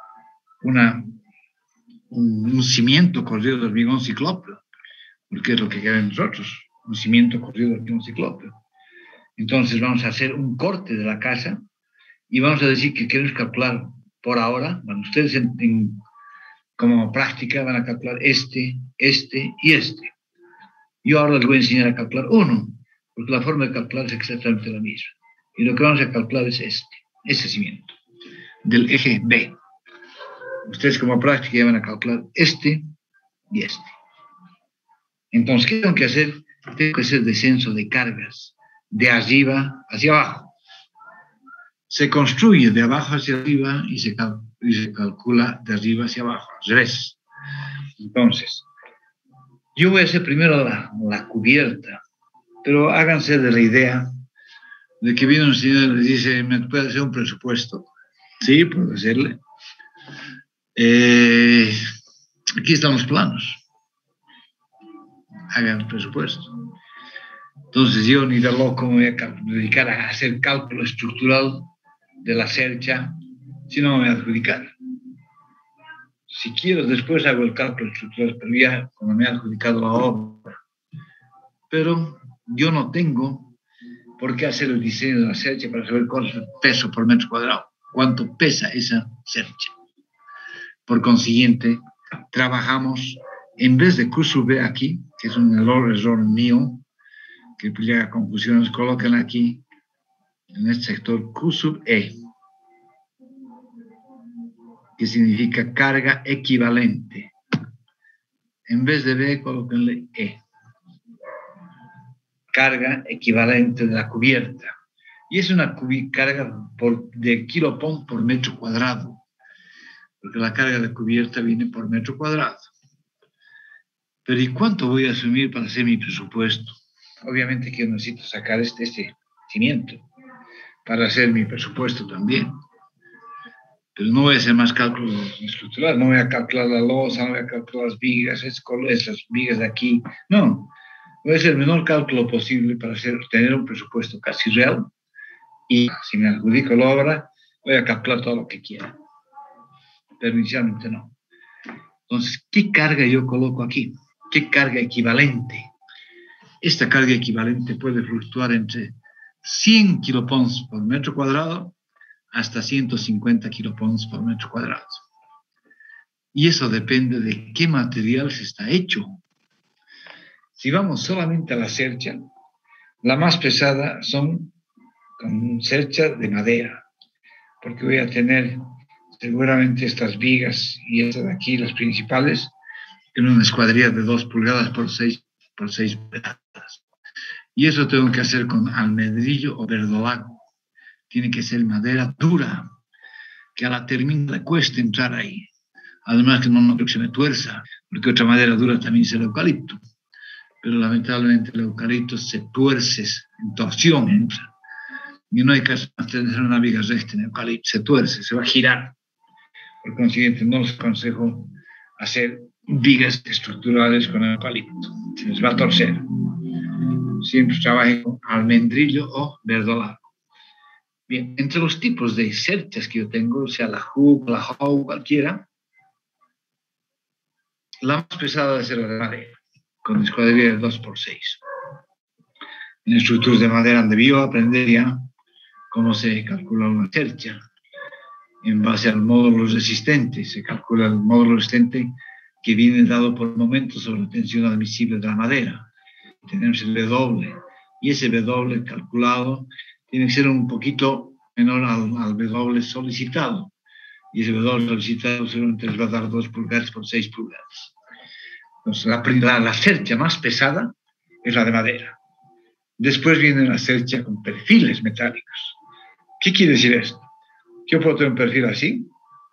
un cimiento corrido de hormigón ciclópeo, porque es lo que queremos nosotros, un cimiento corrido de hormigón ciclópeo. Entonces vamos a hacer un corte de la casa y vamos a decir que queremos calcular por ahora, bueno, ustedes como práctica van a calcular este y este. Yo ahora les voy a enseñar a calcular uno, porque la forma de calcular es exactamente la misma. Y lo que vamos a calcular es ese cimiento, del eje B. Ustedes como práctica ya van a calcular este y este. Entonces, ¿qué tengo que hacer? Tengo que hacer descenso de cargas, de arriba hacia abajo. Se construye de abajo hacia arriba y se calcula de arriba hacia abajo, al revés. Entonces, yo voy a hacer primero la cubierta, pero háganse de la idea de que viene un señor y le dice, ¿me puede hacer un presupuesto? Sí, puedo hacerle. Aquí están los planos. Hagan el presupuesto. Entonces yo ni de loco me voy a dedicar a hacer cálculo estructural de la cercha, si no me voy a adjudicar. Si quiero, después hago el cálculo estructural, pero ya como me he adjudicado la obra. Pero yo no tengo por qué hacer el diseño de la cercha para saber cuál es el peso por metro cuadrado, cuánto pesa esa cercha. Por consiguiente, trabajamos, en vez de Q sub B aquí, que es un error mío, que llega a confusiones, colocan aquí, en este sector, Q sub E, que significa carga equivalente. En vez de B, colóquenle E. Carga equivalente de la cubierta. Y es una carga de kilopon por metro cuadrado, porque la carga de cubierta viene por metro cuadrado. Pero ¿y cuánto voy a asumir para hacer mi presupuesto? Obviamente que yo necesito sacar este cimiento para hacer mi presupuesto también. Pero no voy a hacer más cálculo estructural, no voy a calcular la losa, no voy a calcular las vigas, esas vigas de aquí. No, voy a hacer el menor cálculo posible para tener un presupuesto casi real. Y si me adjudico la obra, voy a calcular todo lo que quiera. Pero inicialmente no. Entonces, ¿qué carga yo coloco aquí? ¿Qué carga equivalente? Esta carga equivalente puede fluctuar entre 100 kilopons por metro cuadrado hasta 150 kilopons por metro cuadrado. Y eso depende de qué material se está hecho. Si vamos solamente a la cercha, la más pesada son con cercha de madera, porque voy a tener seguramente estas vigas y estas de aquí, las principales, en una escuadrilla de 2 pulgadas por 6 pulgadas. Y eso tengo que hacer con almendrillo o verdolago. Tiene que ser madera dura, que a la termina le cueste entrar ahí. Además que no creo que se me tuerza, porque otra madera dura también es el eucalipto. Pero lamentablemente el eucalipto se tuerce en torsión, entra. Y no hay caso de tener una viga recta en eucalipto, se tuerce, se va a girar. Por consiguiente, no les aconsejo hacer vigas estructurales con eucalipto, se les va a torcer. Siempre trabaje con almendrillo o verdolago. Bien, entre los tipos de cerchas que yo tengo, sea la Hug, la Howe, cualquiera, la más pesada debe ser la de madera, con escuadrilla de 2x6. En estructuras de madera debió aprender ya cómo se calcula una cercha. En base al módulo resistente, se calcula el módulo resistente que viene dado por momento sobre la tensión admisible de la madera. Tenemos el W, y ese W calculado tiene que ser un poquito menor al W solicitado. Y ese W solicitado seguramente les va a dar 2 pulgadas por 6 pulgadas. Entonces, la cercha más pesada es la de madera. Después viene la cercha con perfiles metálicos. ¿Qué quiere decir esto? Yo puedo tener un perfil así.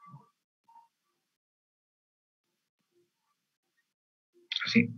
Así.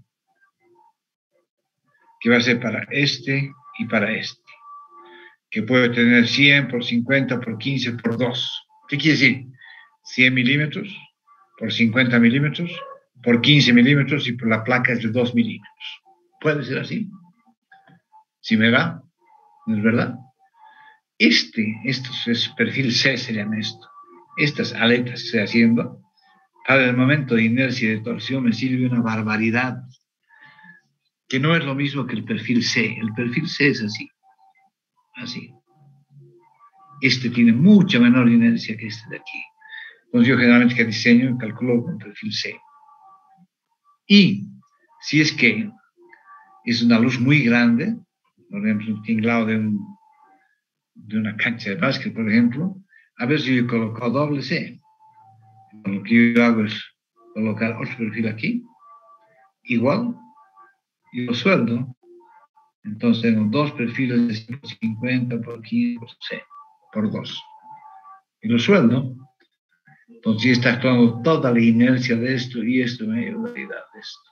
Que va a ser para este y para este. Que puede tener 100 por 50 por 15 por 2. ¿Qué quiere decir? 100 milímetros por 50 milímetros por 15 milímetros y por la placa es de 2 milímetros. ¿Puede ser así? ¿Sí me va? ¿No es verdad? Esto es perfil C, se llama esto. Estas aletas que estoy haciendo, para el momento de inercia y de torsión me sirve una barbaridad, que no es lo mismo que el perfil C. El perfil C es así. Así. Este tiene mucha menor inercia que este de aquí. Entonces yo generalmente que diseño calculo con perfil C. Y si es que es una luz muy grande, por ejemplo, un tinglado de una cancha de básquet, por ejemplo, a ver si yo coloco doble C. Lo que yo hago es colocar otro perfil aquí, igual, y lo sueldo. Entonces tengo 2 perfiles de 150 por 15 por C, por 2. Y lo sueldo. Entonces ya está actuando toda la inercia de esto y esto me ayuda a realidad de esto.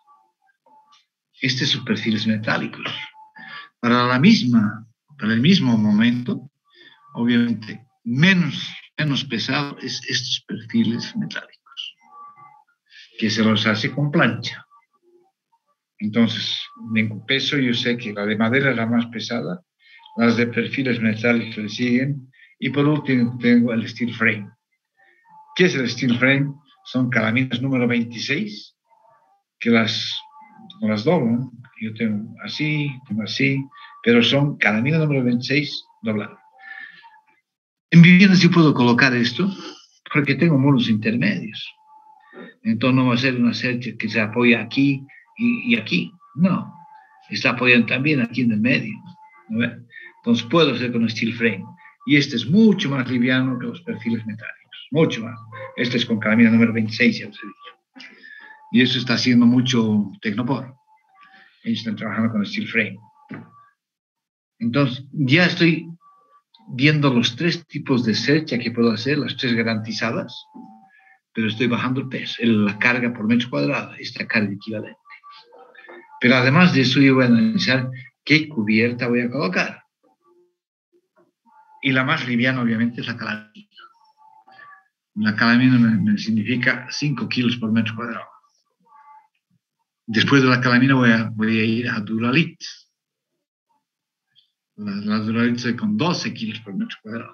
Estos son perfiles metálicos. Para el mismo momento, obviamente, menos pesado es estos perfiles metálicos, que se los hace con plancha. Entonces, en peso yo sé que la de madera es la más pesada, las de perfiles metálicos le siguen, y por último tengo el steel frame. ¿Qué es el steel frame? Son calaminas número 26, que las doblan. Yo tengo así, pero son calaminas número 26 dobladas. En viviendas yo puedo colocar esto porque tengo muros intermedios. Entonces no va a ser una cercha que se apoya aquí y aquí. No, está apoyando también aquí en el medio. ¿No ve? Entonces puedo hacer con steel frame. Y este es mucho más liviano que los perfiles metálicos. Mucho más. Este es con calamina número 26, ya os he dicho. Y eso está haciendo mucho Tecnopor. Ellos están trabajando con steel frame. Entonces ya estoy viendo los 3 tipos de cercha que puedo hacer, las 3 garantizadas, pero estoy bajando el peso, la carga por metro cuadrado, esta carga equivalente. Pero además de eso, yo voy a analizar qué cubierta voy a colocar. Y la más liviana, obviamente, es la calamina. La calamina me significa 5 kilos por metro cuadrado. Después de la calamina voy a ir a Duralit. La Duralit es con 12 kilos por metro cuadrado.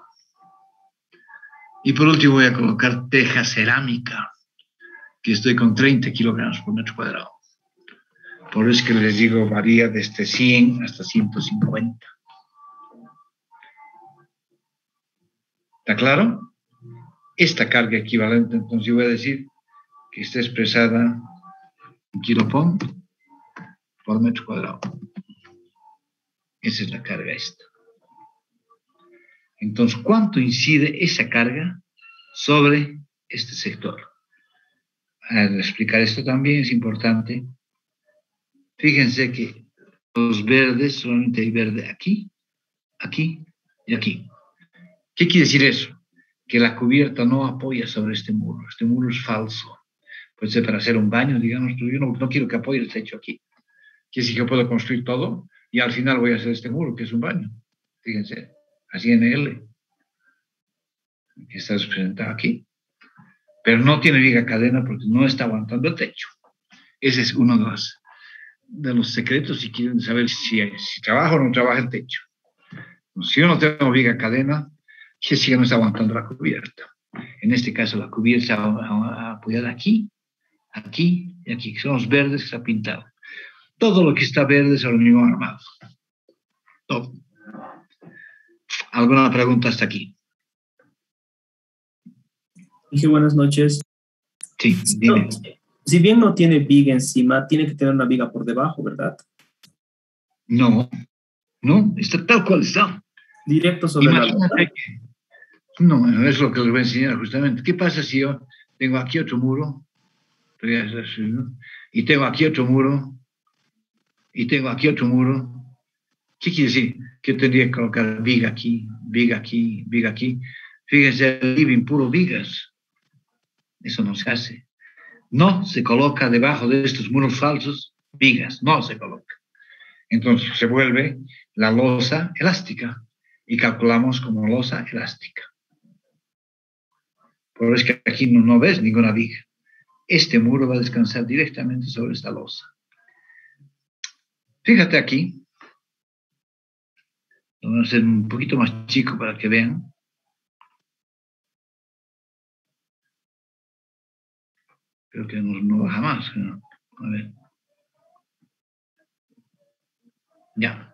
Y por último voy a colocar teja cerámica, que estoy con 30 kilogramos por metro cuadrado. Por eso es que les digo, varía desde 100 hasta 150. ¿Está claro? Esta carga equivalente, entonces yo voy a decir que está expresada en kilopón por metro cuadrado. Esa es la carga esta. Entonces, ¿cuánto incide esa carga sobre este sector? Al explicar esto también es importante. Fíjense que los verdes, solamente hay verde aquí, aquí y aquí. ¿Qué quiere decir eso? Que la cubierta no apoya sobre este muro. Este muro es falso. Puede ser para hacer un baño, digamos, pero yo no quiero que apoye el techo aquí. Quiere decir que puedo construir todo y al final voy a hacer este muro, que es un baño. Fíjense, así en L, que está representado aquí. Pero no tiene viga cadena porque no está aguantando el techo. Ese es uno de los secretos si quieren saber si trabaja o no trabaja el techo. Si yo no tengo viga cadena, quiere decir que no está aguantando la cubierta. En este caso, la cubierta va apoyada aquí, aquí y aquí, que son los verdes que está pintado. Todo lo que está verde es hormigón armado. Todo. ¿Alguna pregunta hasta aquí? Dije buenas noches. Sí, dime. Si bien no tiene viga encima, tiene que tener una viga por debajo, ¿verdad? No, está tal cual está. Directo sobre la losa. No, es lo que les voy a enseñar justamente. ¿Qué pasa si yo tengo aquí otro muro? Y tengo aquí otro muro. Y tengo aquí otro muro. ¿Qué quiere decir? Que tendría que colocar viga aquí, viga aquí, viga aquí. Fíjense, el living puro vigas. Eso no se hace. No se coloca debajo de estos muros falsos vigas. No se coloca. Entonces se vuelve la losa elástica. Y calculamos como losa elástica. Por eso es que aquí no ves ninguna viga. Este muro va a descansar directamente sobre esta losa. Fíjate aquí. Lo voy a hacer un poquito más chico para que vean. Creo que no baja más. ¿No? A ver. Ya.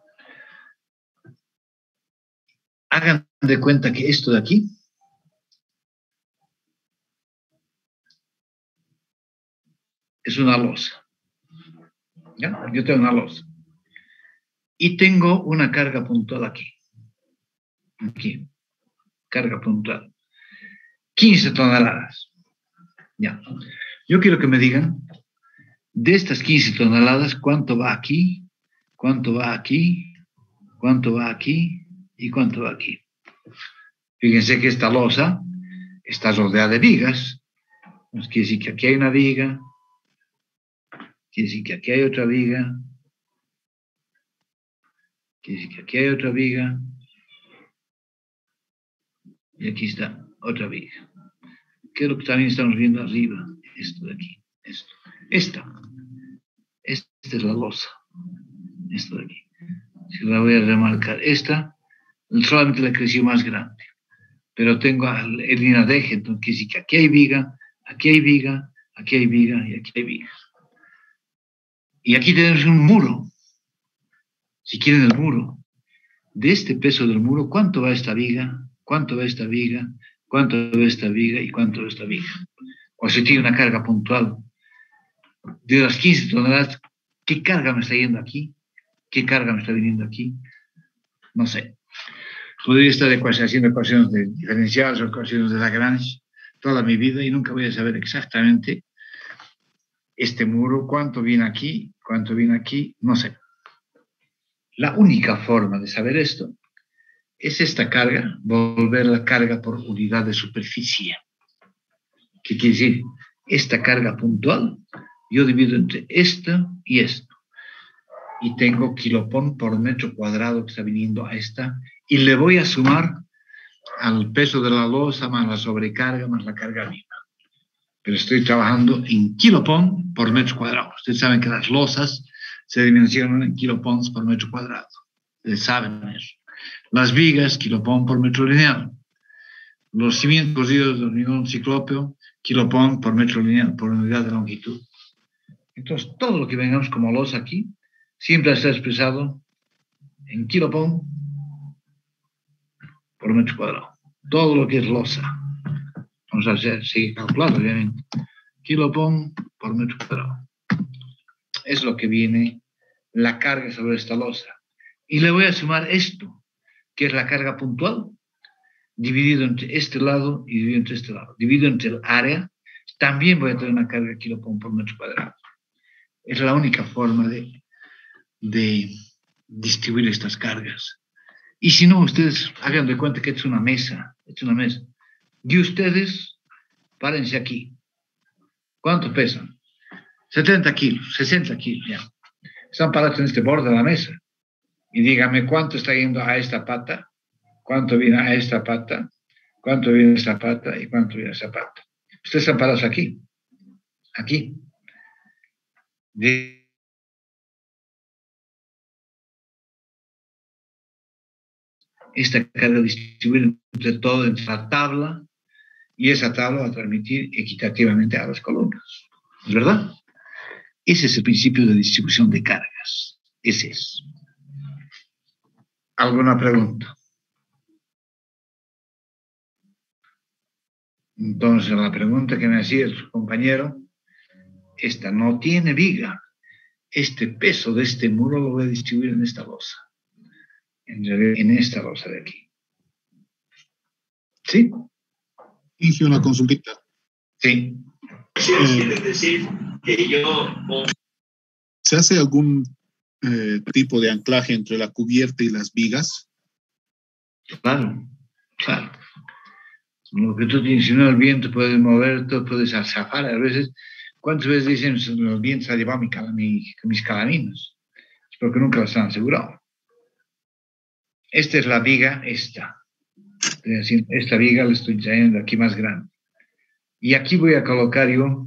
Hagan de cuenta que esto de aquí es una losa. ¿Ya? Yo tengo una losa. Y tengo una carga puntual aquí. Aquí. Carga puntual. 15 toneladas. Ya. Yo quiero que me digan, de estas 15 toneladas, ¿cuánto va aquí? ¿Cuánto va aquí? ¿Cuánto va aquí? ¿Y cuánto va aquí? Fíjense que esta losa está rodeada de vigas. Nos quiere decir que aquí hay una viga. Quiere decir que aquí hay otra viga. Quiere decir que aquí hay otra viga. Y aquí está otra viga. ¿Qué es lo que también estamos viendo arriba? Esto de aquí. Esto. Esta es la losa. Esto de aquí. Si la voy a remarcar. Esta solamente la creció más grande. Pero tengo el línea de eje. Entonces quiere decir que aquí hay viga, aquí hay viga, aquí hay viga y aquí hay viga. Y aquí tenemos un muro. Si quieren el muro. De este peso del muro, ¿cuánto va esta viga? ¿Cuánto va esta viga? ¿Cuánto va esta viga? ¿Y cuánto va esta viga? O si tiene una carga puntual. De las 15 toneladas, ¿qué carga me está yendo aquí? ¿Qué carga me está viniendo aquí? No sé. Podría estar haciendo ecuaciones de diferenciales o ecuaciones de Lagrange toda mi vida y nunca voy a saber exactamente este muro, cuánto viene aquí, no sé. La única forma de saber esto es esta carga, volver la carga por unidad de superficie. ¿Qué quiere decir? Esta carga puntual, yo divido entre esta y esto. Y tengo kilopón por metro cuadrado que está viniendo a esta, y le voy a sumar al peso de la losa más la sobrecarga más la carga viva. Pero estoy trabajando en kilopón por metro cuadrado. Ustedes saben que las losas se dimensionan en kilopons por metro cuadrado. Ustedes saben eso. Las vigas, kilopón por metro lineal. Los cimientos cosidos de hormigón ciclópeo, kilopón por metro lineal, por unidad de longitud. Entonces, todo lo que vengamos como losa aquí, siempre está expresado en kilopón por metro cuadrado. Todo lo que es losa. Vamos a seguir calculando, obviamente. Kilopón por metro cuadrado. Es lo que viene la carga sobre esta losa. Y le voy a sumar esto, que es la carga puntual, dividido entre este lado y dividido entre este lado. Dividido entre el área, también voy a tener una carga kilopon por metro cuadrado. Es la única forma de distribuir estas cargas. Y si no, ustedes hagan de cuenta que es una mesa. Y ustedes, párense aquí. ¿Cuánto pesan? 70 kilos, 60 kilos, ya. Están parados en este borde de la mesa. Y díganme cuánto está yendo a esta pata, cuánto viene a esta pata, cuánto viene a esta pata y cuánto viene a esa pata. Ustedes están parados aquí. Aquí. Esta carga distribuida entre todo en la tabla, y esa tabla va a transmitir equitativamente a las columnas. ¿Es verdad? Ese es el principio de distribución de cargas. Ese es. ¿Alguna pregunta? Entonces, la pregunta que me hacía el compañero, esta no tiene viga. Este peso de este muro lo voy a distribuir en esta losa. En esta losa de aquí. ¿Sí? Hice una consultita. Sí. Quiere decir que yo... ¿Se hace algún tipo de anclaje entre la cubierta y las vigas? Claro, claro. Lo que tú tienes, si no el viento puede moverte, puedes zafar. A veces, ¿cuántas veces dicen el viento se ha llevado mis calaminos? Es porque nunca las han asegurado. Esta es la viga, esta. Esta viga la estoy trayendo aquí más grande. Y aquí voy a colocar yo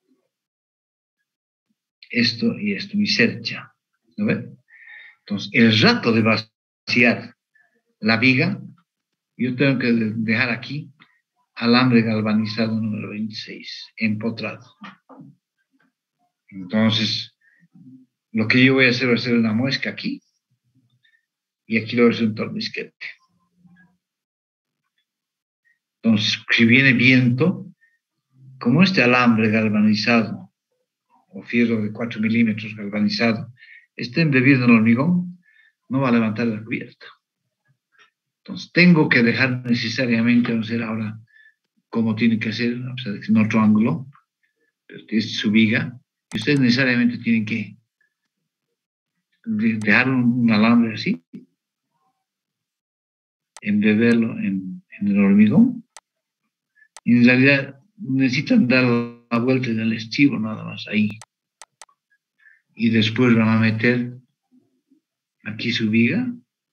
esto y esto, mi cercha. ¿No ves? Entonces, el rato de vaciar la viga, yo tengo que dejar aquí alambre galvanizado número 26, empotrado. Entonces, lo que yo voy a hacer va a ser una muesca aquí, y aquí lo voy a hacer un tornisquete. Entonces, si viene viento, como este alambre galvanizado, o fierro de 4 milímetros galvanizado, está embebido en el hormigón, no va a levantar la cubierta. Entonces, tengo que dejar necesariamente, vamos a ver ahora cómo tiene que hacer, o sea, en otro ángulo, pero es su viga, y ustedes necesariamente tienen que dejar un alambre así, embeberlo en el hormigón, y en realidad necesitan dar la vuelta en el estribo nada más ahí, y después van a meter aquí su viga,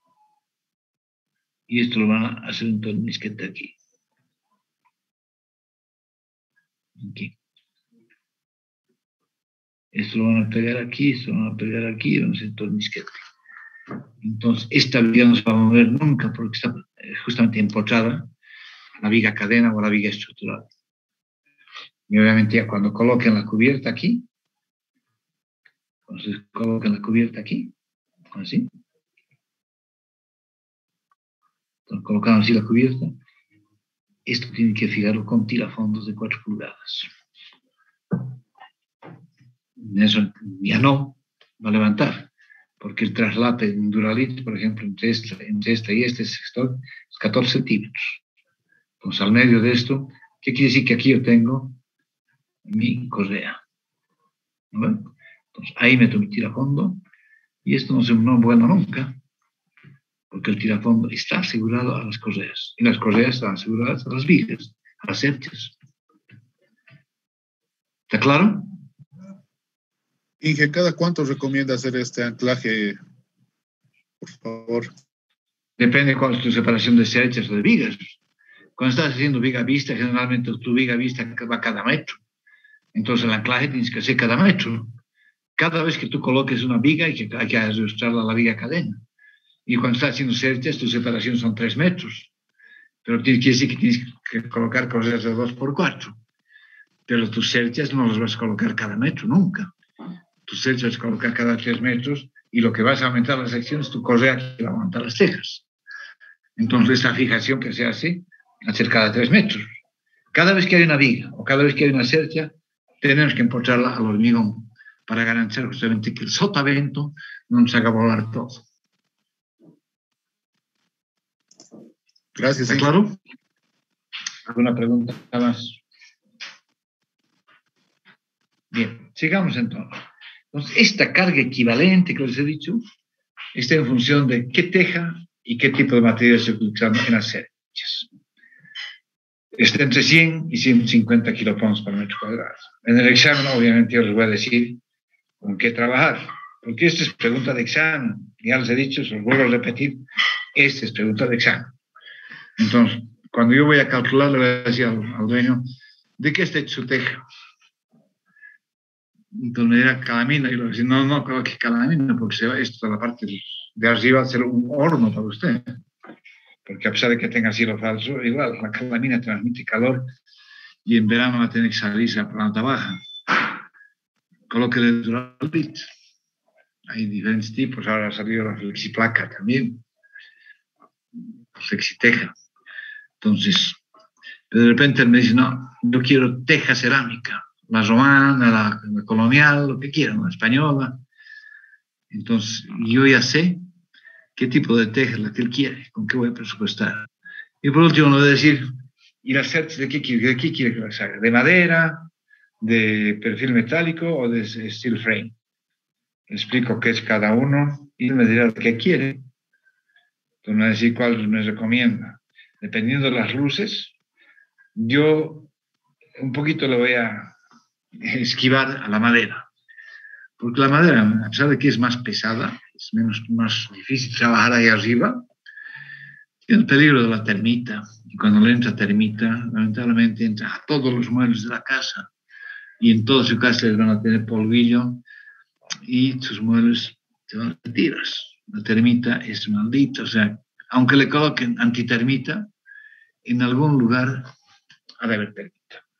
y esto lo van a hacer un tornisquete aquí. Aquí. Esto lo van a pegar aquí, esto lo van a pegar aquí, y vamos a hacer tornisquete. Entonces, esta viga no se va a mover nunca porque está justamente empotrada la viga cadena o la viga estructural. Y obviamente ya cuando coloquen la cubierta aquí, entonces colocan la cubierta aquí, así. Entonces, colocando así la cubierta, esto tiene que fijarlo con tirafondos de 4 pulgadas. Eso ya no va a levantar, porque el traslape en Duralit, por ejemplo, entre esta y este sector, es 14 centímetros. Entonces, al medio de esto, ¿qué quiere decir? Que aquí yo tengo mi correa. ¿No? Entonces, ahí meto mi tirafondo, y esto no es bueno nunca, porque el tirafondo está asegurado a las correas, y las correas están aseguradas a las vigas, a las cerchas. ¿Está claro? Inge, ¿cada cuánto recomienda hacer este anclaje? Por favor. Depende de cuál es tu separación de cerchas o de vigas. Cuando estás haciendo viga vista, generalmente tu viga vista va cada metro. Entonces el anclaje tienes que hacer cada metro. Cada vez que tú coloques una viga hay que ajustarla a la viga cadena. Y cuando estás haciendo cerchas, tu separación son 3 metros. Pero quiere decir que tienes que colocar correas de 2x4. Pero tus cerchas no las vas a colocar cada metro, nunca. Tus cerchas vas a colocar cada 3 metros, y lo que vas a aumentar las secciones, tu correa que va a aumentar las cejas. Entonces, esta fijación que se hace cada 3 metros. Cada vez que hay una viga o cada vez que hay una cercha, tenemos que empotrarla al hormigón para garantizar justamente que el sotavento no nos haga volar todo. Gracias. ¿Está claro? ¿Alguna pregunta más? Bien, sigamos entonces. Entonces, esta carga equivalente que les he dicho está en función de qué teja y qué tipo de material se utiliza en las cerchas. Está entre 100 y 150 kilopons por metro cuadrado. En el examen, obviamente, yo les voy a decir con qué trabajar, porque esta es pregunta de examen. Ya les he dicho, se los vuelvo a repetir, esta es pregunta de examen. Entonces, cuando yo voy a calcular, le voy a decir al dueño, ¿de qué está hecho su teja? Entonces me dirá calamina, y yo le voy a decir, no, claro que calamina, porque se va esto, la parte de arriba va a ser un horno para usted. Porque a pesar de que tenga cielo falso, igual, la calamina transmite calor y en verano va a tener que salirse a planta baja. Colóquele Duralit. Hay diferentes tipos, ahora ha salido la flexiplaca también, flexiteja. Entonces, de repente él me dice, no, yo quiero teja cerámica, la romana, la colonial, lo que quieran, la española. Entonces, yo ya sé qué tipo de teja es la que él quiere, con qué voy a presupuestar. Y por último, le voy a decir, ¿y las cerchas de qué quiere que las haga? ¿De madera, de perfil metálico o de steel frame? Le explico qué es cada uno y él me dirá qué quiere. Entonces me va a decir cuál me recomienda. Dependiendo de las luces, yo un poquito le voy a esquivar a la madera. Porque la madera, a pesar de que es más pesada, es más difícil trabajar ahí arriba, tiene el peligro de la termita. Y cuando le entra termita, lamentablemente entra a todos los muebles de la casa. Y en toda su casa les van a tener polvillo y sus muebles se van a tirar. La termita es maldita, o sea, aunque le coloquen antitermita, en algún lugar ha de haber termita.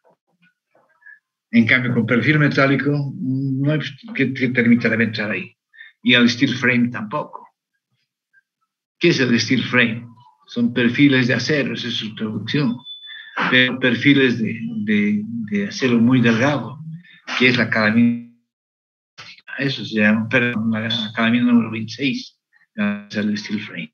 En cambio, con perfil metálico, no hay que termita debe entrar ahí. Y al steel frame tampoco. ¿Qué es el steel frame? Son perfiles de acero, esa es su traducción. Pero perfiles de acero muy delgado, que es la calamina. Eso se llama, perdón, la calamina número 26, es el steel frame.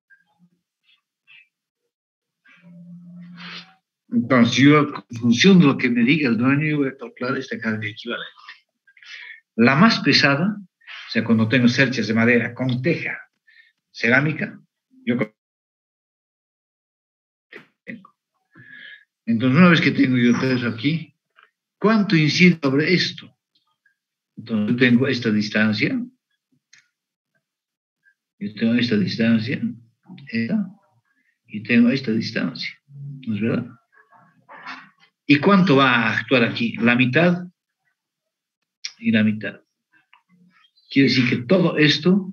Entonces, yo, en función de lo que me diga el dueño, yo voy a calcular esta carga equivalente. La más pesada, o sea, cuando tengo cerchas de madera con teja cerámica, yo tengo. Entonces, una vez que tengo yo peso aquí, ¿cuánto incide sobre esto? Entonces, yo tengo esta distancia, esta, y tengo esta distancia, ¿no es verdad? ¿Y cuánto va a actuar aquí? La mitad y la mitad. Quiere decir que todo esto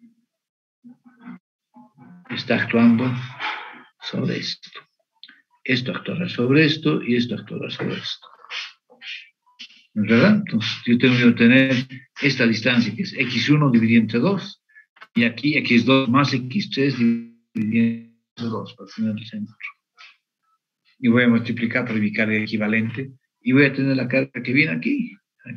está actuando sobre esto. Esto actuará sobre esto y esto actuará sobre esto. ¿No es verdad? Entonces, yo tengo que obtener esta distancia, que es x1 dividido entre 2, y aquí x2 más x3 dividido entre 2, para tener el centro. Y voy a multiplicar por mi carga equivalente, y voy a tener la carga que viene aquí.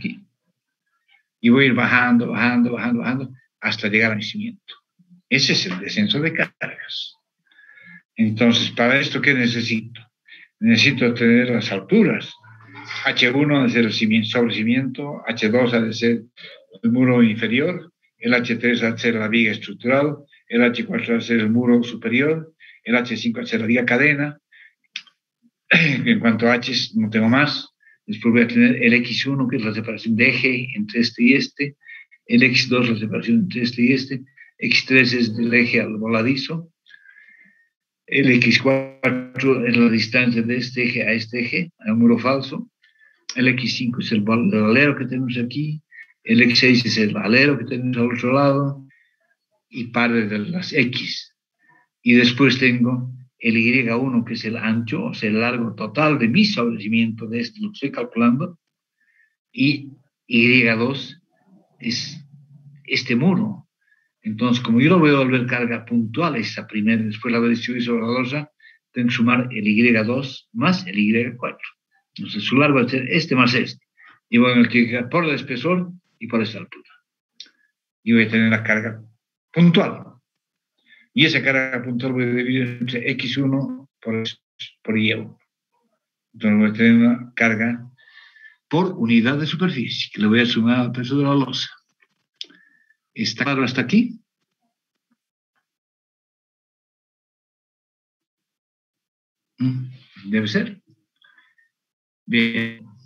Y voy a ir bajando, hasta llegar al cimiento. Ese es el descenso de cargas. Entonces, para esto, ¿qué necesito? Necesito tener las alturas. H1 ha de ser el sobrecimiento, H2 ha de ser el muro inferior, el H3 ha de ser la viga estructural, el H4 ha de ser el muro superior, el H5 ha de ser la viga cadena. En cuanto a H, no tengo más. Después voy a tener el X1, que es la separación de eje entre este y este, el X2, la separación entre este y este, X3 es del eje al voladizo, el X4 es la distancia de este eje a este eje, al muro falso, el X5 es el alero que tenemos aquí, el X6 es el alero que tenemos al otro lado, y pares de las X. Y después tengo el Y1, que es el ancho, o sea, el largo total de mi sobrecimiento de este, lo que estoy calculando, y Y2 es este muro. Entonces, como yo lo voy a volver carga puntual, esa primera, después la voy a distribuir sobre la losa, tengo que sumar el Y2 más el Y4. Entonces, su largo va a ser este más este. Y voy a multiplicar por el espesor y por esta altura. y voy a tener la carga puntual. Y esa carga puntual voy a dividir entre X1 por Y1. Entonces voy a tener una carga por unidad de superficie, que le voy a sumar al peso de la losa. ¿Está claro hasta aquí? Debe ser. Bien.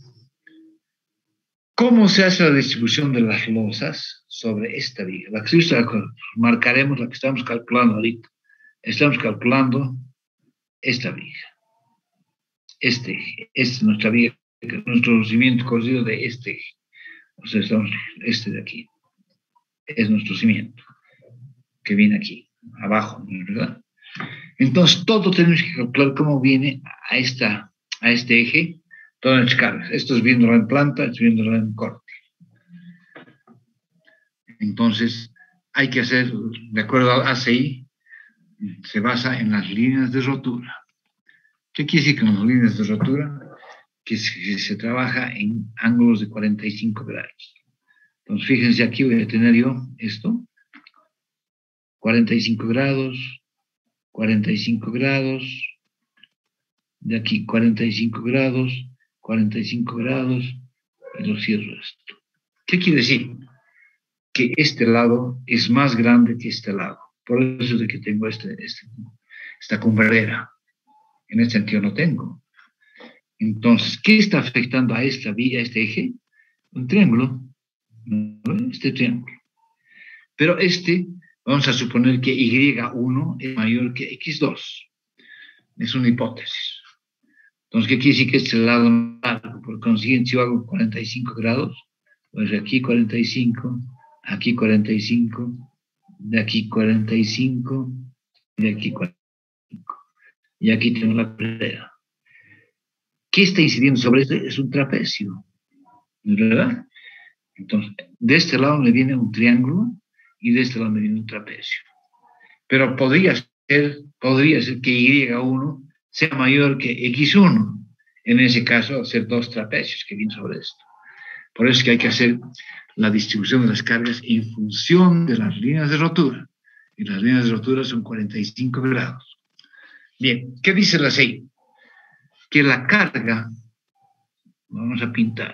¿Cómo se hace la distribución de las losas sobre esta viga? La que marcaremos, la que estamos calculando ahorita. Estamos calculando esta viga. Este eje. Esta es nuestra viga, nuestro cimiento cosido de este eje. O sea, este de aquí. Es nuestro cimiento, que viene aquí, abajo, ¿verdad? Entonces, todo tenemos que calcular cómo viene a este eje, todas las cargas. Esto es viéndolo en planta, esto es viéndolo en corte. Entonces, hay que hacer, de acuerdo al ACI, se basa en las líneas de rotura. ¿Qué quiere decir con las líneas de rotura? Que se trabaja en ángulos de 45 grados. Entonces, fíjense, aquí voy a tener yo esto, 45 grados, 45 grados, de aquí 45 grados, 45 grados, y lo cierro esto. ¿Qué quiere decir? Que este lado es más grande que este lado. Por eso es de que tengo esta cumbrera. En este sentido no tengo. Entonces, ¿qué está afectando a esta vía, a este eje? Un triángulo. Este triángulo. Pero vamos a suponer que Y1 es mayor que X2. Es una hipótesis. Entonces, ¿qué quiere decir que este es el lado largo? Por consiguiente, si yo hago 45 grados, pues aquí 45, aquí 45, de aquí 45, de aquí 45. Y aquí tengo la pradera. ¿Qué está incidiendo sobre esto? Es un trapecio, ¿verdad? Entonces, de este lado me viene un triángulo y de este lado me viene un trapecio. Pero podría ser que Y1 sea mayor que X1. En ese caso, hacer dos trapecios que vienen sobre esto. Por eso es que hay que hacer la distribución de las cargas en función de las líneas de rotura. Y las líneas de rotura son 45 grados. Bien, ¿qué dice la ley? Que la carga, vamos a pintar,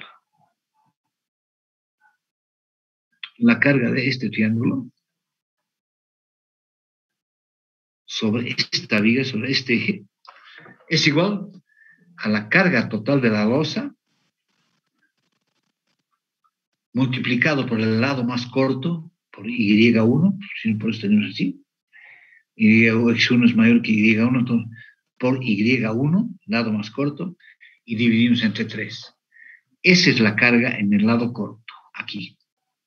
la carga de este triángulo sobre esta viga, sobre este eje, es igual a la carga total de la losa multiplicado por el lado más corto, por Y1, por eso tenemos así. X1 es mayor que Y1, entonces por Y1, lado más corto, y dividimos entre 3. Esa es la carga en el lado corto, aquí.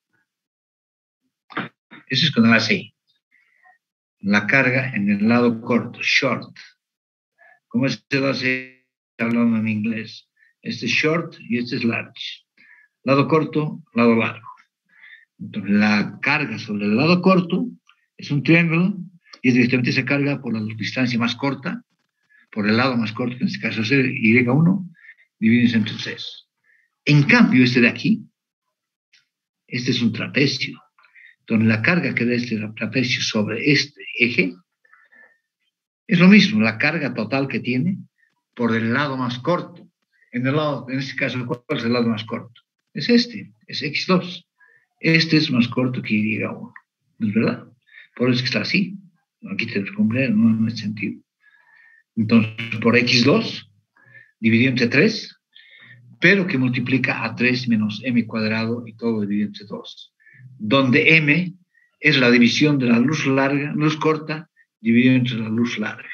Eso es con el ACI. La carga en el lado corto, short. ¿Cómo se lo hace hablando en inglés? Este es short y este es large. Lado corto, lado largo. Entonces, la carga sobre el lado corto es un triángulo y directamente se carga por la distancia más corta, por el lado más corto, que en este caso es Y1, dividido entre 3. En cambio, este de aquí, este es un trapecio. Entonces, la carga que da este trapecio sobre este eje es lo mismo, la carga total que tiene por el lado más corto. En este caso, ¿cuál es el lado más corto? Es este, es X2. Este es más corto que Y1, ¿no es verdad? Por eso que está así. Aquí tenemos que comprender, no en este sentido. Entonces, por X2, dividido entre 3, pero que multiplica a 3 menos m cuadrado y todo dividido entre 2. Donde m es la división de la luz corta, dividido entre la luz larga.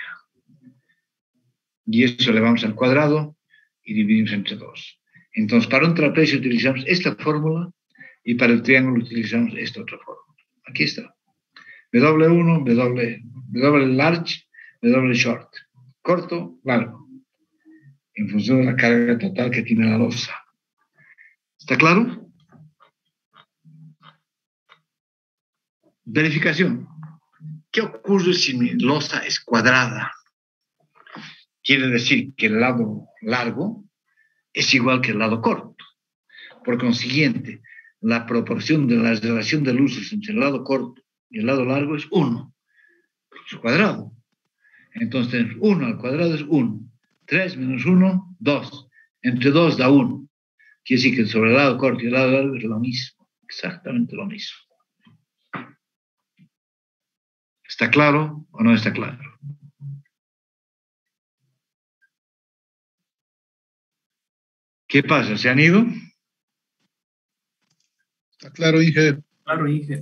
Y eso le vamos al cuadrado y dividimos entre 2. Entonces, para un trapecio utilizamos esta fórmula y para el triángulo utilizamos esta otra fórmula. Aquí está. W1, W large, W short. Corto, largo. En función de la carga total que tiene la losa. ¿Está claro? Verificación. ¿Qué ocurre si mi losa es cuadrada? Quiere decir que el lado largo es igual que el lado corto. Por consiguiente, la proporción de la relación de luces entre el lado corto y el lado largo es 1, su cuadrado. Entonces, 1 al cuadrado es 1. 3 menos 1, 2. Entre 2 da 1. Quiere decir que sobre el lado corto y el lado largo es lo mismo, exactamente lo mismo. ¿Está claro o no está claro? ¿Qué pasa? ¿Se han ido? Está claro, Inge. Claro, Inge.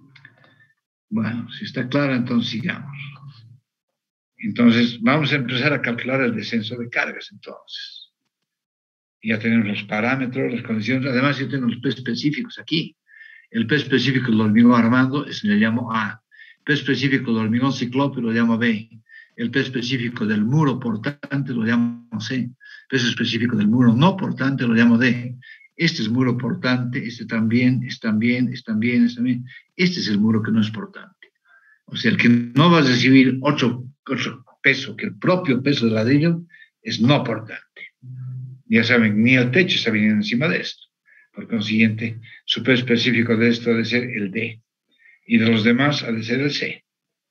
Bueno, si está claro, entonces sigamos. Entonces, vamos a empezar a calcular el descenso de cargas, entonces. Ya tenemos los parámetros, las condiciones. Además, yo tengo los P específicos aquí. El P específico del hormigón armado le llamo A. P específico del hormigón ciclope lo llamo B. El P específico del muro portante lo llamo C. P específico del muro no portante lo llamo D. Este es muro portante, este también, este también, este también, este también. Este es el muro que no es portante. O sea, el que no va a recibir otro peso que el propio peso del ladrillo es no portante. Ya saben, ni el techo está viniendo encima de esto. Por consiguiente, su P específico de esto ha de ser el D. Y de los demás ha de ser el C.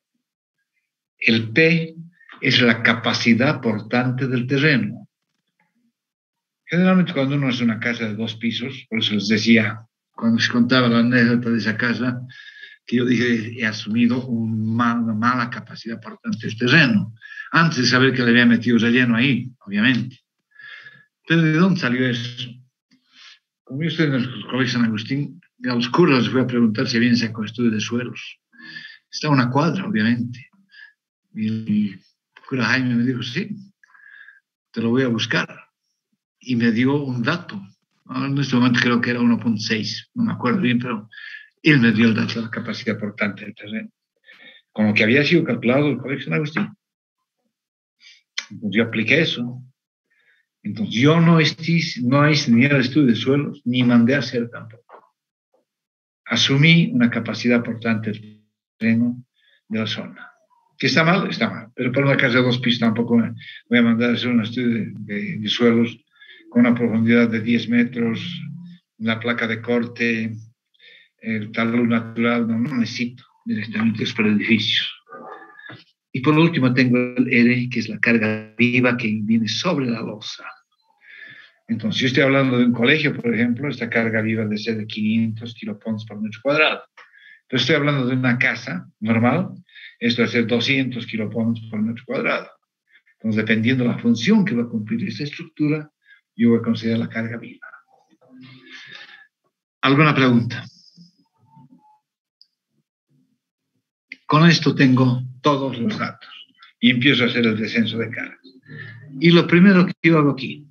El P es la capacidad portante del terreno. Generalmente cuando uno hace una casa de 2 pisos, por eso les decía, cuando se contaba la anécdota de esa casa, que yo dije, he asumido una mala capacidad portante del terreno, antes de saber que le había metido relleno ahí, obviamente. Pero ¿de dónde salió eso? Como yo estoy en el Colegio San Agustín, a los curas les voy a preguntar si habían sacado estudio de suelos. Está a una cuadra, obviamente. Y el cura Jaime me dijo, sí, te lo voy a buscar. Y me dio un dato. En este momento creo que era 1.6, no me acuerdo bien, pero él me dio el dato de la capacidad portante del terreno, con lo que había sido calculado el Colegio San Agustín. Entonces yo apliqué eso. Entonces yo no hice ni el estudio de suelos, ni mandé a hacer tampoco. Asumí una capacidad portante del terreno de la zona. ¿Que está mal? Está mal. Pero para una casa de 2 pisos tampoco me voy a mandar a hacer un estudio de suelos con una profundidad de 10 metros, una placa de corte, el talud natural, no necesito directamente, es para edificios. Y por último tengo el R, que es la carga viva que viene sobre la losa. Entonces, si yo estoy hablando de un colegio, por ejemplo, esta carga viva debe ser de 500 kilopons por metro cuadrado. Pero estoy hablando de una casa normal, esto debe ser 200 kilopons por metro cuadrado. Entonces, dependiendo de la función que va a cumplir esta estructura, yo voy a considerar la carga viva. ¿Alguna pregunta? Con esto tengo todos los datos y empiezo a hacer el descenso de cargas. Y lo primero que yo hago aquí,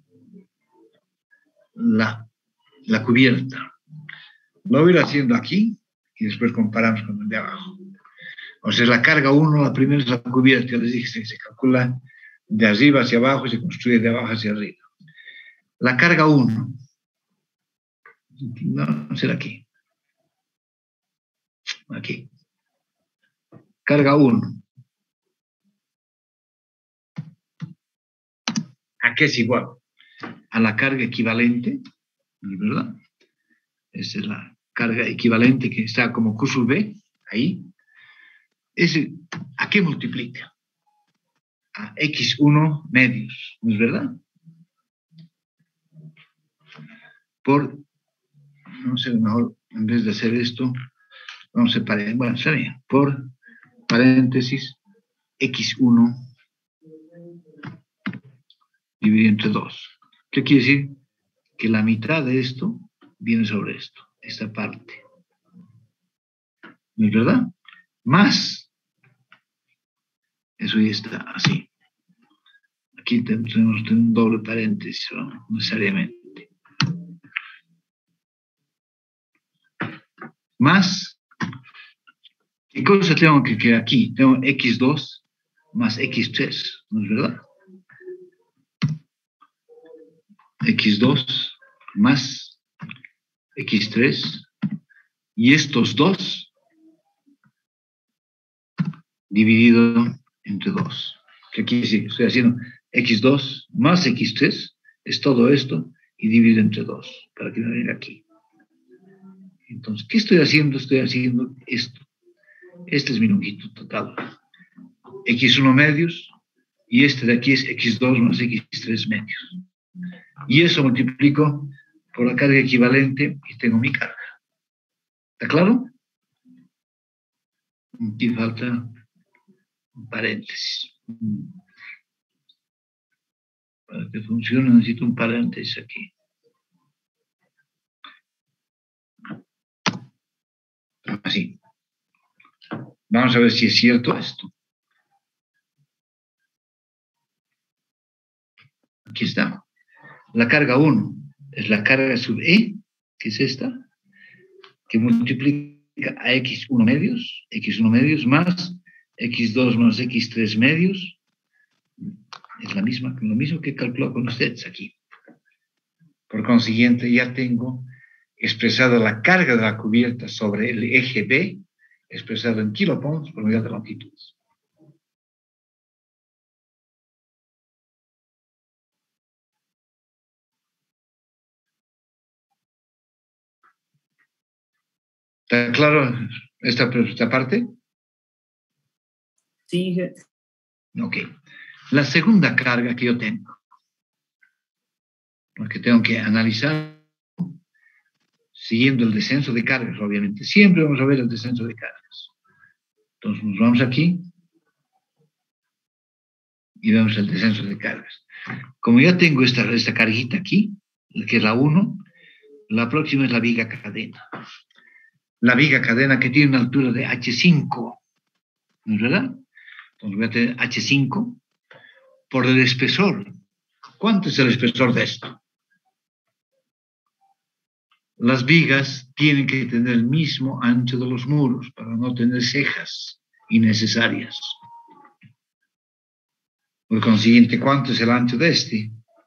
la cubierta. Lo voy a ir haciendo aquí y después comparamos con el de abajo. O sea, la carga 1, la primera es la cubierta. Yo les dije, se calcula de arriba hacia abajo y se construye de abajo hacia arriba. La carga 1, no será aquí. Aquí. Carga 1. ¿A qué es igual? A la carga equivalente, ¿verdad? Esa es la carga equivalente que está como Q sub B, ahí. ¿A qué multiplica? A X1 medios, ¿no es verdad? Por, no sé, mejor en vez de hacer esto, vamos a separar, bueno, está bien, por paréntesis X1 dividido entre 2. ¿Qué quiere decir? Que la mitad de esto viene sobre esto, esta parte. ¿No es verdad? Más. Eso ya está así. Aquí tenemos un doble paréntesis, ¿no? Necesariamente. Más. ¿Qué cosa tengo que quedar aquí? Tengo X2 más X3, ¿no es verdad? X2 más X3 y estos 2 dividido entre 2. ¿Qué quiere decir? Estoy haciendo X2 más X3 es todo esto y dividido entre 2 para que me venga aquí. Entonces, ¿qué estoy haciendo? Estoy haciendo esto. Este es mi longitud total. X1 medios, y este de aquí es X2 más X3 medios. Y eso multiplico por la carga equivalente y tengo mi carga. ¿Está claro? Aquí falta un paréntesis. Para que funcione necesito un paréntesis aquí. Así. Vamos a ver si es cierto esto. Aquí está. La carga 1 es la carga sub E, que es esta, que multiplica a X1 medios más X2 más X3 medios. Es la misma, lo mismo que calculó con ustedes aquí. Por consiguiente, ya tengo expresada la carga de la cubierta sobre el eje B, expresada en kilopons por unidad de longitud. ¿Está claro esta parte? Sí, Ok. La segunda carga que yo tengo, porque tengo que analizar siguiendo el descenso de cargas, obviamente. Siempre vamos a ver el descenso de cargas. Entonces nos vamos aquí y vemos el descenso de cargas. Como ya tengo esta carguita aquí, que es la 1, la próxima es la viga cadena. La viga cadena que tiene una altura de H5, ¿no es verdad? Entonces voy a tener H5 por el espesor. ¿Cuánto es el espesor de esto? Las vigas tienen que tener el mismo ancho de los muros para no tener cejas innecesarias. Por consiguiente, ¿cuánto es el ancho de este?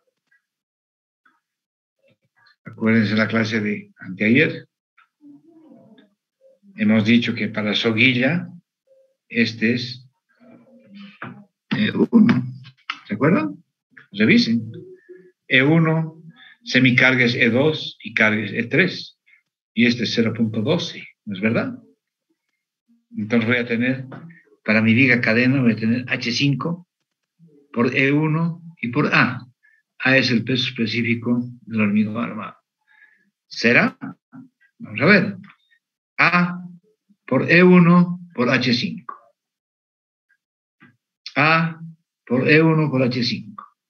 Acuérdense la clase de anteayer. Hemos dicho que para soguilla, este es E1. ¿Se acuerdan? Revisen. E1, semicarga es E2 y carga es E3. Y este es 0.12, ¿no es verdad? Entonces voy a tener, para mi viga cadena, voy a tener H5 por E1 y por A. A es el peso específico del hormigón armado. ¿Será? Vamos a ver. A por E1 por H5. A por E1 por H5.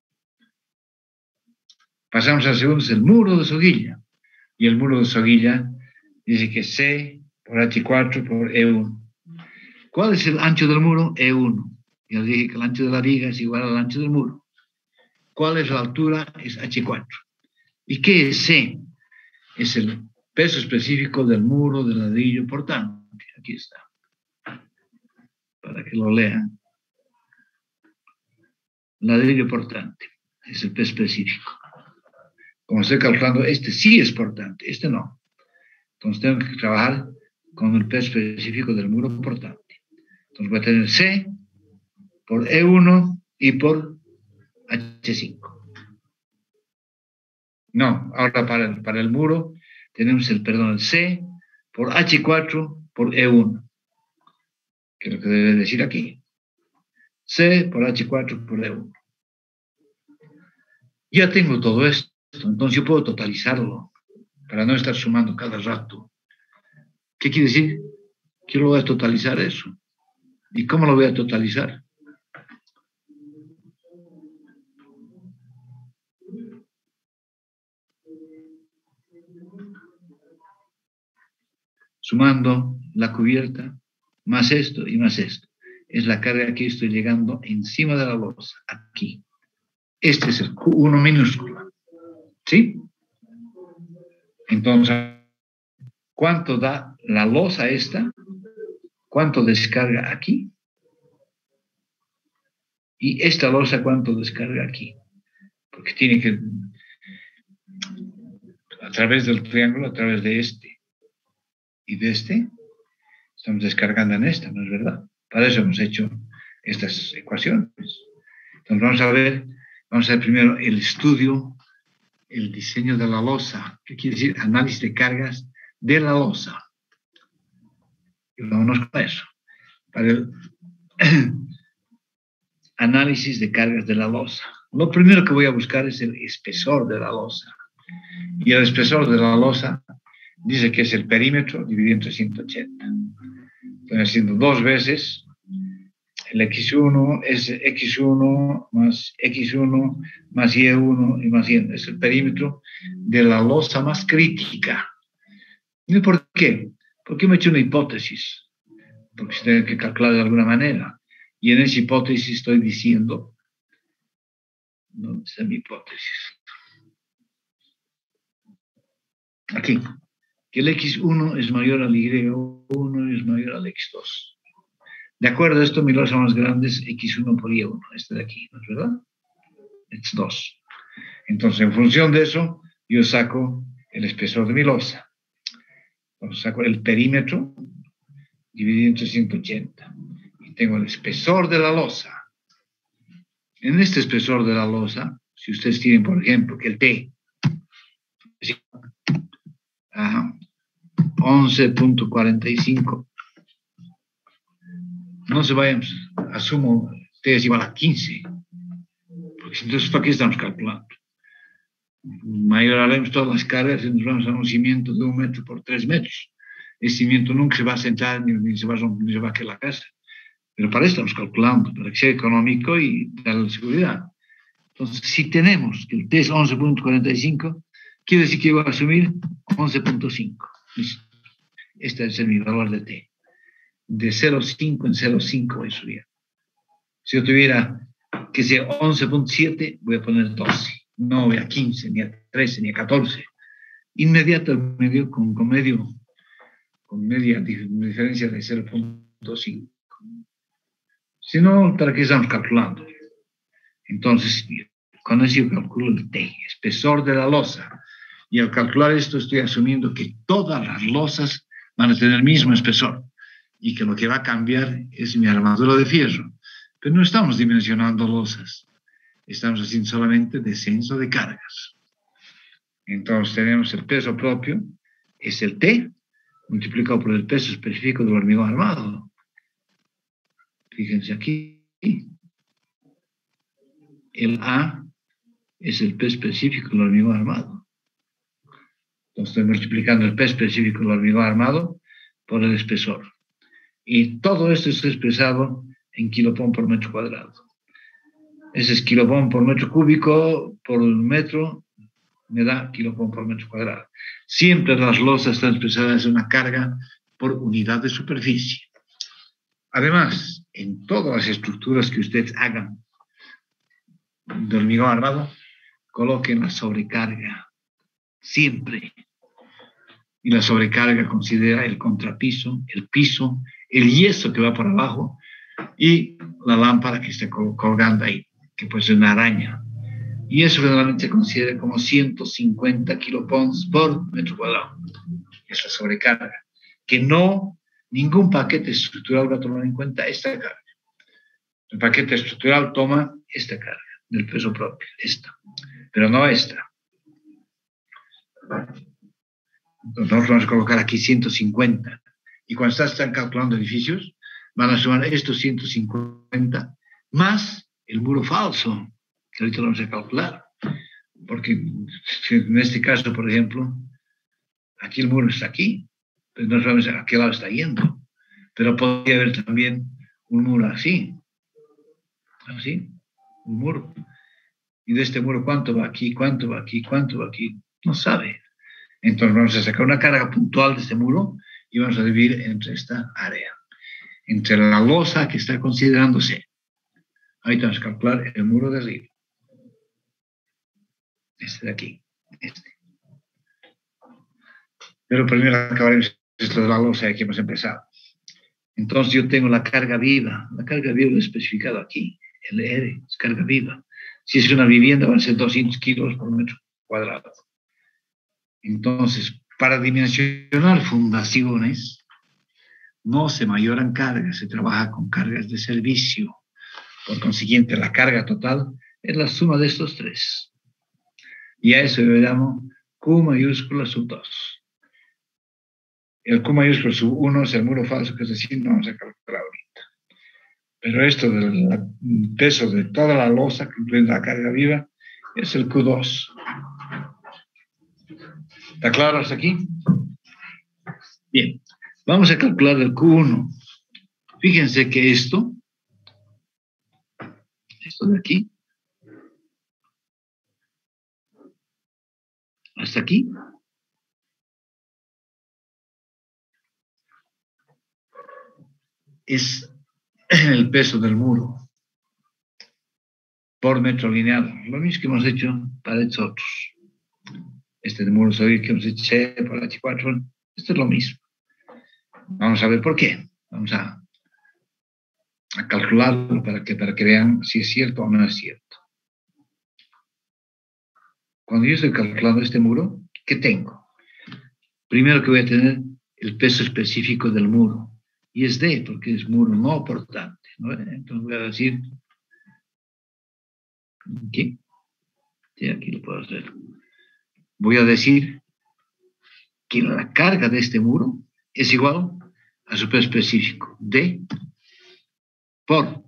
Pasamos al segundo, es el muro de soguilla. Y el muro de soguilla dice que C por H4 por E1. ¿Cuál es el ancho del muro? E1. Ya les dije que el ancho de la viga es igual al ancho del muro. ¿Cuál es la altura? Es H4. ¿Y qué es C? Es el peso específico del muro de ladrillo portante. Aquí está. Para que lo lean. Ladrillo portante. Es el peso específico. Como estoy calculando, este sí es portante, este no. Entonces tengo que trabajar con el peso específico del muro portante. Entonces voy a tener C por E1 y por H5. No, ahora para el muro tenemos el C por H4 por E1. Que es lo que debe decir aquí. C por H4 por E1. Ya tengo todo esto, entonces yo puedo totalizarlo para no estar sumando cada rato. ¿Qué quiere decir? Yo lo voy a totalizar eso. ¿Y cómo lo voy a totalizar? Sumando la cubierta, más esto y más esto. Es la carga que estoy llegando encima de la losa, aquí. Este es el Q1 minúscula. ¿Sí? Entonces, ¿cuánto da la losa esta? ¿Cuánto descarga aquí? Y esta losa, ¿cuánto descarga aquí? Porque tiene que, a través del triángulo, a través de este y de este, estamos descargando en esta, ¿no es verdad? Para eso hemos hecho estas ecuaciones. Entonces vamos a ver primero el estudio, el diseño de la losa, que quiere decir análisis de cargas de la losa. Y vámonos con eso. Para el análisis de cargas de la losa. Lo primero que voy a buscar es el espesor de la losa. Y el espesor de la losa dice que es el perímetro dividido entre 180. Estoy haciendo 2 veces. El X1 es X1 más X1 más Y1 y más Y. Es el perímetro de la losa más crítica. ¿Y por qué? Porque me he hecho una hipótesis. Porque se tiene que calcular de alguna manera. Y en esa hipótesis estoy diciendo, ¿dónde está mi hipótesis? Aquí, que el X1 es mayor al Y1 y es mayor al X2. De acuerdo a esto, mi losa más grande es X1 por Y1, este de aquí, ¿no es verdad? X2. Entonces, en función de eso, yo saco el espesor de mi losa. Entonces, saco el perímetro dividido entre 180. Y tengo el espesor de la losa. En este espesor de la losa, si ustedes tienen, por ejemplo, que el T, 11.45, no se vayan, asumo T es igual a 15, porque entonces ¿para qué estamos calculando? Mayoraremos todas las cargas y nos vamos a un cimiento de 1 metro por 3 metros. El cimiento nunca se va a sentar ni se va a caer la casa. Pero para eso estamos calculando, para que sea económico y darle seguridad. Entonces, si tenemos que el T es 11.45, quiere decir que yo voy a asumir 11.5. Este es mi valor de T. De 0.5 en 0.5 voy a subir. Si yo tuviera que sea 11.7, voy a poner 12. No voy a 15, ni a 13, ni a 14. Inmediato medio con media diferencia de 0.5. Si no, ¿para qué estamos calculando? Entonces, con eso yo calculo el T, espesor de la losa. Y al calcular esto estoy asumiendo que todas las losas van a tener el mismo espesor y que lo que va a cambiar es mi armadura de fierro. Pero no estamos dimensionando losas, estamos haciendo solamente descenso de cargas. Entonces tenemos el peso propio, es el T, multiplicado por el peso específico del hormigón armado. Fíjense aquí. El A es el P específico del hormigón armado. Entonces estoy multiplicando el P específico del hormigón armado por el espesor. Y todo esto está expresado en kilopón por metro cuadrado. Ese es kilopón por metro cúbico por metro, me da kilopón por metro cuadrado. Siempre las losas están expresadas en una carga por unidad de superficie. Además, en todas las estructuras que ustedes hagan de hormigón armado, coloquen la sobrecarga, siempre. Y la sobrecarga considera el contrapiso, el piso, el yeso que va por abajo y la lámpara que está colgando ahí, que puede ser una araña. Y eso generalmente se considera como 150 kilopons por metro cuadrado. Es la sobrecarga, que no, ningún paquete estructural va a tomar en cuenta esta carga. El paquete estructural toma esta carga del peso propio, esta, pero no esta. Entonces nosotros vamos a colocar aquí 150. Y cuando están calculando edificios, van a sumar estos 150 más el muro falso, que ahorita lo vamos a calcular. Porque en este caso, por ejemplo, aquí el muro está aquí, pero no sabemos a qué lado está yendo. Pero podría haber también un muro así, un muro. Y de este muro, ¿cuánto va aquí? ¿Cuánto va aquí? ¿Cuánto va aquí? No sabe. Entonces vamos a sacar una carga puntual de este muro y vamos a dividir entre esta área, entre la losa que está considerándose. Ahí tenemos que calcular el muro de arriba. Este de aquí, este. Pero primero acabaremos esto de la losa que hemos empezado. Entonces yo tengo la carga viva. La carga viva lo he especificado aquí. El R es carga viva. Si es una vivienda van a ser 200 kilos por metro cuadrado. Entonces, para dimensionar fundaciones, no se mayoran cargas, se trabaja con cargas de servicio. Por consiguiente, la carga total es la suma de estos tres. Y a eso yo llamo Q mayúscula sub 2. el Q mayúsculo sub 1 es el muro falso, que es decir, no vamos a calcular ahorita. Pero esto del peso de toda la losa, que incluye la carga viva, es el Q2. ¿Está claro hasta aquí? Bien, vamos a calcular el Q1. Fíjense que esto de aquí, hasta aquí, es el peso del muro por metro lineal. Lo mismo que hemos hecho para estos otros. Este de muro sólido que hemos hecho C por H4, esto es lo mismo. Vamos a ver por qué. Vamos a calcularlo para que vean si es cierto o no es cierto. Cuando yo estoy calculando este muro, ¿qué tengo? Primero que voy a tener el peso específico del muro. Y es D, porque es muro no portante, ¿no? Entonces voy a decir, ¿qué? Sí, aquí lo puedo hacer. Voy a decir que la carga de este muro es igual a su peso específico, D, por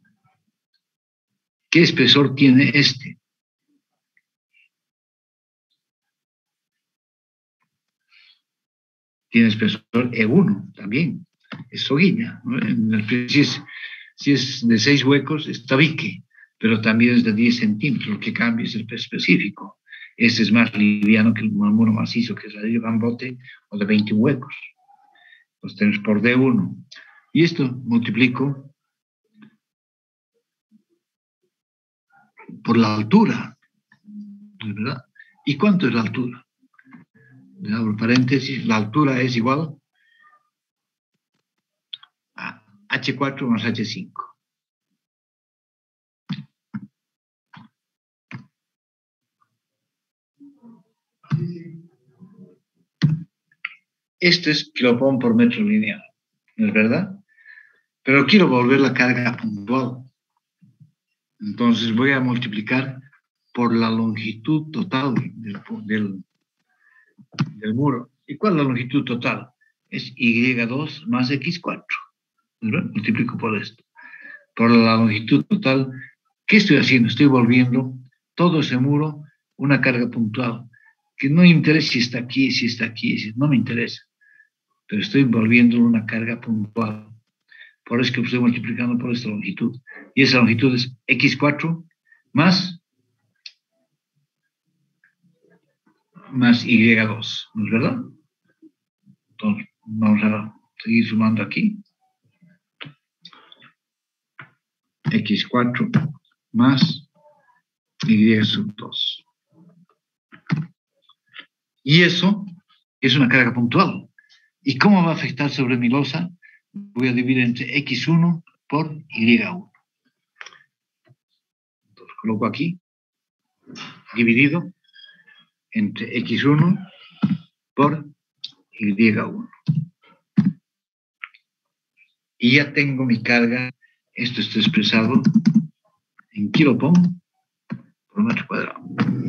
¿qué espesor tiene este? Tiene espesor E1 también, es hoguilla, ¿no? Si es de 6 huecos, es tabique, pero también es de 10 centímetros, lo que cambia es el peso específico. Este es más liviano que el muro macizo, que es ladrillo gambote, o de 21 huecos. Los tenemos por D1. Y esto multiplico por la altura, ¿verdad? ¿Y cuánto es la altura? Le abro paréntesis, la altura es igual a H4 más H5. Esto es kilopón por metro lineal, ¿no es verdad? Pero quiero volver la carga puntual. Entonces voy a multiplicar por la longitud total del muro. ¿Y cuál es la longitud total? Es Y2 más X4. ¿Verdad? Multiplico por esto. Por la longitud total. ¿Qué estoy haciendo? Estoy volviendo todo ese muro una carga puntual. Que no interesa si está aquí, no me interesa. Pero estoy volviendo una carga puntual. Por eso que estoy multiplicando por esta longitud. Y esa longitud es X4 más Y2, ¿no es verdad? Entonces, vamos a seguir sumando aquí. X4 más Y sub 2. Y eso es una carga puntual. ¿Y cómo va a afectar sobre mi losa? Voy a dividir entre X1 por Y1. Entonces coloco aquí, dividido entre X1 por Y1. Y ya tengo mi carga. Esto está expresado en kilopón por metro cuadrado.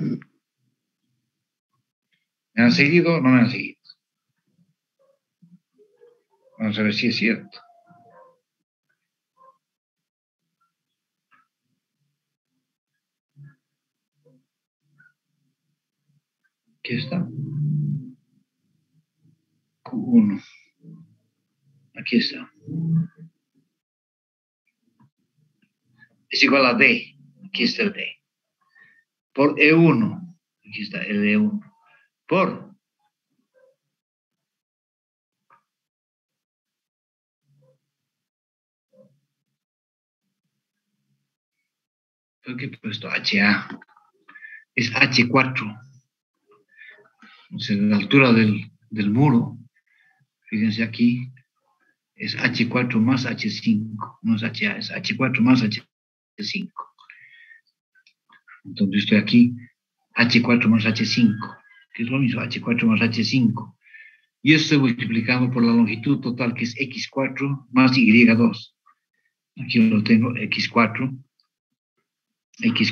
¿Me han seguido o no me han seguido? Vamos a ver si es cierto. ¿Qué está? Q1. Aquí está. Es igual a D. Aquí está el D. Por E1. Aquí está el E1. Por ¿por qué he puesto HA? Es H4. O sea, la altura del muro, fíjense aquí, es H4 más H5, no es HA, es H4 más H5. Entonces estoy aquí, H4 más H5, que es lo mismo, H4 más H5. Y esto estoy multiplicando por la longitud total, que es X4 más Y2. Aquí lo tengo, X4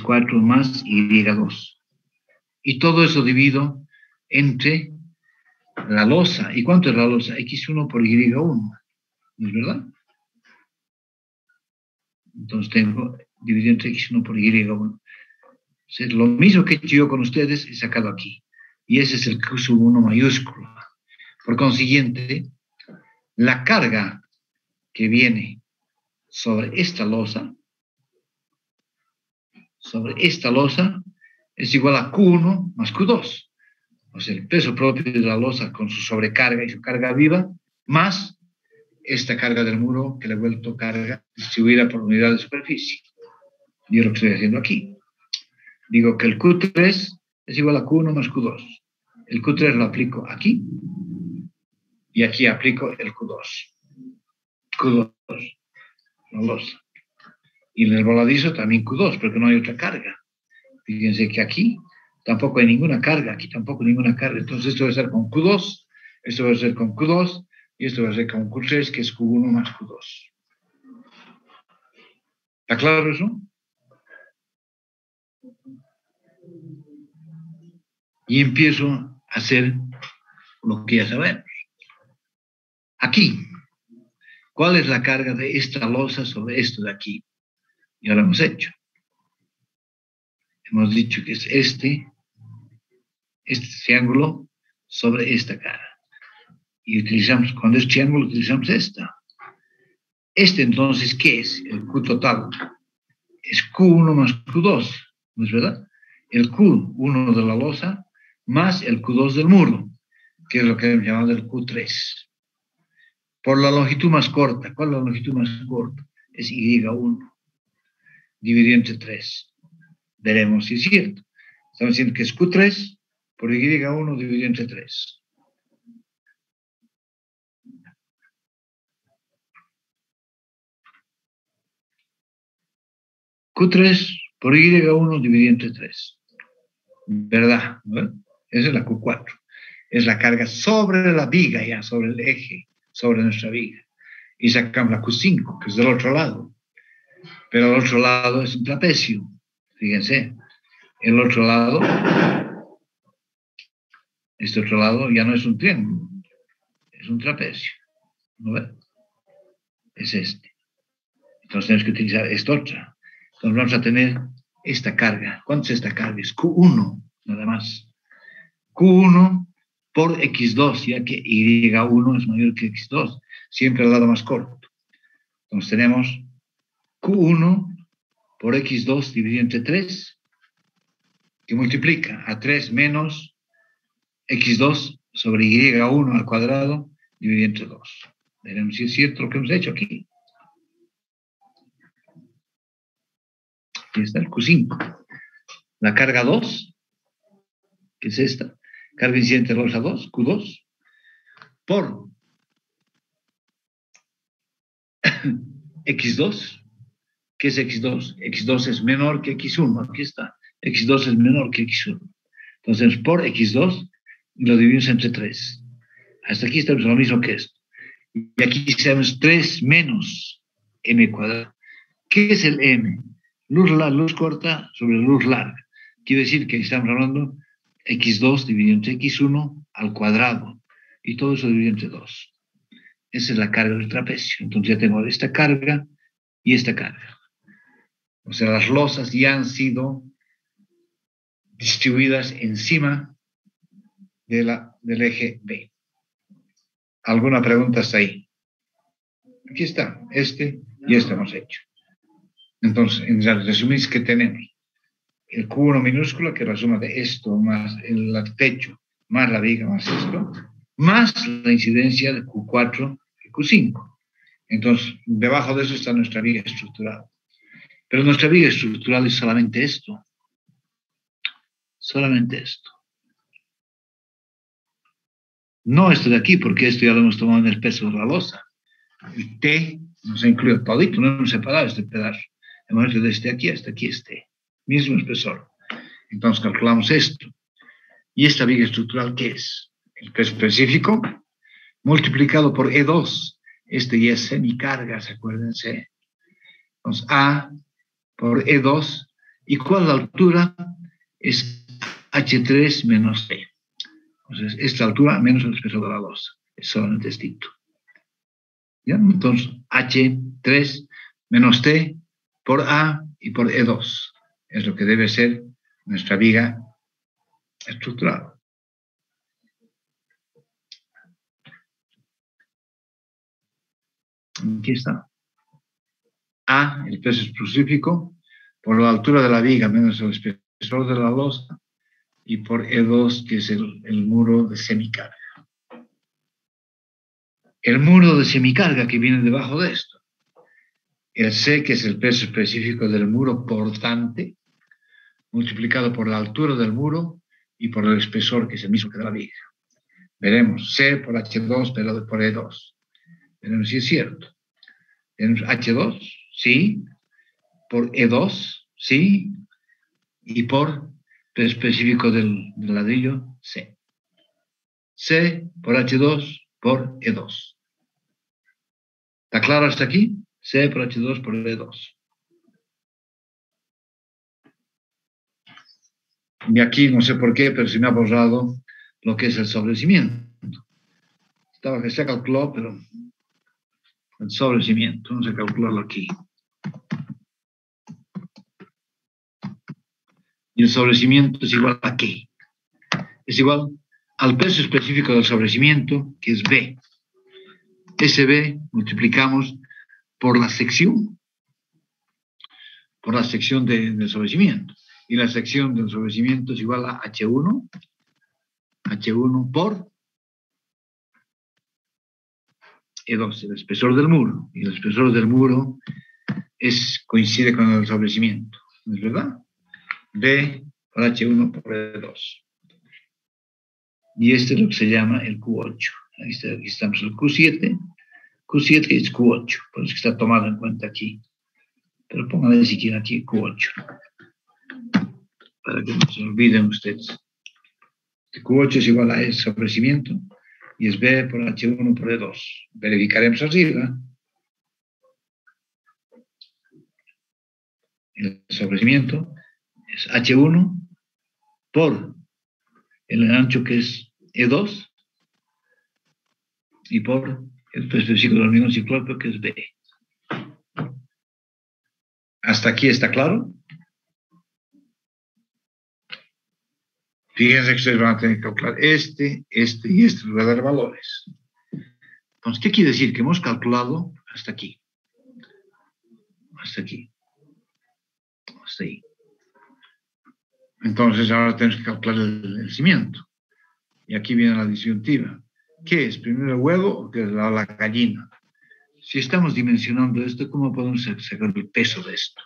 más Y2. Y todo eso divido entre la losa. ¿Y cuánto es la losa? X1 por Y1. ¿No es verdad? Entonces tengo dividido entre X1 por Y1. Entonces, lo mismo que he hecho yo con ustedes, he sacado aquí. Y ese es el Q sub 1 mayúsculo. Por consiguiente, la carga que viene sobre esta losa es igual a Q1 más Q2. O sea, el peso propio de la losa con su sobrecarga y su carga viva, más esta carga del muro que le he vuelto carga distribuida por unidad de superficie. Y es lo que estoy haciendo aquí. Digo que el Q3 es igual a Q1 más Q2. El Q3 lo aplico aquí y aquí aplico el Q2. Q2, la losa. Y en el voladizo también Q2, porque no hay otra carga. Fíjense que aquí tampoco hay ninguna carga, aquí tampoco hay ninguna carga. Entonces esto va a ser con Q2, esto va a ser con Q2, y esto va a ser con Q3, que es Q1 más Q2. ¿Está claro eso? Y empiezo a hacer lo que ya sabemos. Aquí, ¿cuál es la carga de esta losa sobre esto de aquí? Ya lo hemos hecho. Hemos dicho que es este triángulo sobre esta cara. Y utilizamos, cuando es triángulo, utilizamos esta. Entonces, ¿qué es? El Q total. Es Q1 más Q2, ¿no es verdad? El Q1 de la losa más el Q2 del muro, que es lo que hemos llamado el Q3. Por la longitud más corta. ¿Cuál es la longitud más corta? Es Y1, dividido entre 3. Veremos si es cierto. Estamos diciendo que es Q3 por Y1 dividido entre 3. Q3 por Y1 dividido entre 3. ¿Verdad? ¿No? Esa es la Q4. Es la carga sobre la viga, ya sobre el eje, sobre nuestra viga. Y sacamos la Q5, que es del otro lado. Pero el otro lado es un trapecio. Fíjense. El otro lado, este otro lado ya no es un triángulo, es un trapecio. ¿No ven? Es este. Entonces tenemos que utilizar esta otra. Entonces vamos a tener esta carga. ¿Cuánto es esta carga? Es Q1, nada más. Q1 por X2, ya que Y1 es mayor que X2, siempre al lado más corto. Entonces tenemos Q1 por X2 dividido entre 3, que multiplica a 3 menos X2 sobre Y1 al cuadrado dividido entre 2. Veremos si es cierto lo que hemos hecho aquí. Aquí está el Q5. La carga 2, que es esta, carga incidente de losa 2, Q2, por X2, ¿qué es X2? X2 es menor que X1, aquí está. X2 es menor que X1. Entonces, por X2, lo dividimos entre 3. Hasta aquí estamos lo mismo que esto. Y aquí sabemos 3 menos M cuadrado. ¿Qué es el M? Luz corta sobre luz larga. Quiere decir que estamos hablando X2 dividido entre X1 al cuadrado. Y todo eso dividido entre 2. Esa es la carga del trapecio. Entonces ya tengo esta carga y esta carga. O sea, las losas ya han sido distribuidas encima del eje B. ¿Alguna pregunta hasta ahí? Aquí está, y hemos hecho. Entonces, en resumen, ¿qué tenemos? El Q1 minúsculo, que es la suma de esto, más el techo, más la viga, más esto, más la incidencia de Q4 y Q5. Entonces, debajo de eso está nuestra viga estructural. Pero nuestra viga estructural es solamente esto. Solamente esto. No esto de aquí, porque esto ya lo hemos tomado en el peso de la losa. El T nos ha incluido todito, no hemos separado este pedazo. Hemos hecho de aquí hasta aquí mismo espesor. Entonces calculamos esto. ¿Y esta viga estructural qué es? El peso específico multiplicado por E2. Ya es semicargas, acuérdense. Entonces A por E2. ¿Y cuál es la altura? Es H3 menos T. Entonces, esta altura menos el espesor de la losa. Es solamente esto. ¿Ya? Entonces, H3 menos T por A y por E2 es lo que debe ser nuestra viga estructural. Aquí está. A, el peso específico, por la altura de la viga menos el espesor de la losa, y por E2, que es el muro de semicarga. El muro de semicarga que viene debajo de esto. El C, que es el peso específico del muro portante, multiplicado por la altura del muro y por el espesor, que es el mismo que de la viga. Veremos C por H2 por E2. Veremos si es cierto. Tenemos H2, sí, por E2, sí, y por el específico del ladrillo, C. C por H2 por E2. ¿Está claro hasta aquí? C por H2 por E2. Y aquí, no sé por qué, pero se me ha borrado lo que es el sobrecimiento. Estaba que se calculó, pero el sobrecimiento, vamos a calcularlo aquí. Y el sobrecimiento es igual a ¿qué? Es igual al peso específico del sobrecimiento, que es B. Ese B multiplicamos por la sección del sobrecimiento. Y la sección del sobrecimiento es igual a H1 por E2, el espesor del muro. Y el espesor del muro coincide con el sobrecimiento, ¿no es verdad? B por H1 por E2. Y este es lo que se llama el Q8. Aquí estamos el Q7. Q7 es Q8, por eso que está tomado en cuenta aquí. Pero pónganle siquiera aquí Q8, para que no se olviden ustedes. El Q8 es igual a el sobrecimiento y es B por H1 por E2. Verificaremos arriba. El sobrecimiento es H1 por el ancho que es E2 y por el peso específico del hormigón ciclópico que es B. ¿Hasta aquí está claro? Fíjense que ustedes van a tener que calcular este y este, les voy a dar valores. Entonces, ¿qué quiere decir? Que hemos calculado hasta aquí. Hasta aquí. Hasta ahí. Entonces, ahora tenemos que calcular el cimiento. Y aquí viene la disyuntiva. ¿Qué es? ¿Primero el huevo o qué es la gallina? Si estamos dimensionando esto, ¿cómo podemos sacar el peso de esto?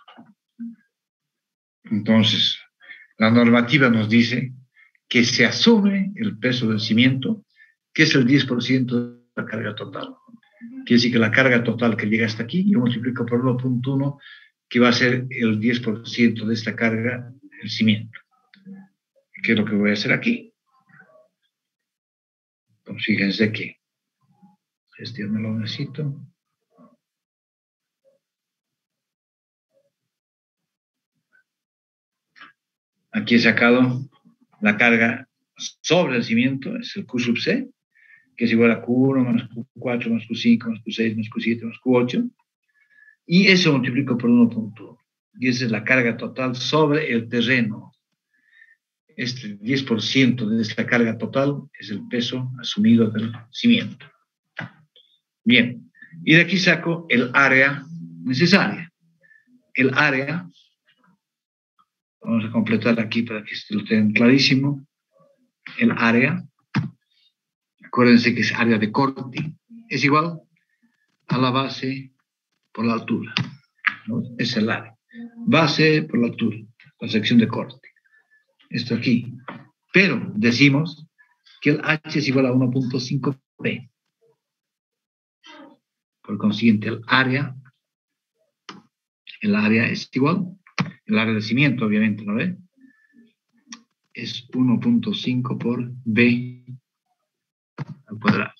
Entonces, la normativa nos dice que se asume el peso del cimiento, que es el 10% de la carga total. Quiere decir que la carga total que llega hasta aquí, yo multiplico por 1.1, que va a ser el 10% de esta carga, el cimiento. ¿Qué es lo que voy a hacer aquí? Pues fíjense que este me lo necesito. Aquí he sacado la carga sobre el cimiento, es el Q sub C, que es igual a Q1 más Q4 más Q5 más Q6 más Q7 más Q8, y eso multiplico por 1.1. Y esa es la carga total sobre el terreno. Este 10% de esta carga total es el peso asumido del cimiento. Bien, y de aquí saco el área necesaria. El área, vamos a completar aquí para que lo tengan clarísimo. El área, acuérdense que es área de corte, es igual a la base por la altura, ¿no? Es el área. Base por la altura, la sección de corte. Esto aquí. Pero decimos que el H es igual a 1.5P. Por consiguiente, el área es igual, el área de cimiento, obviamente, ¿no ve? Es 1.5 por B al cuadrado.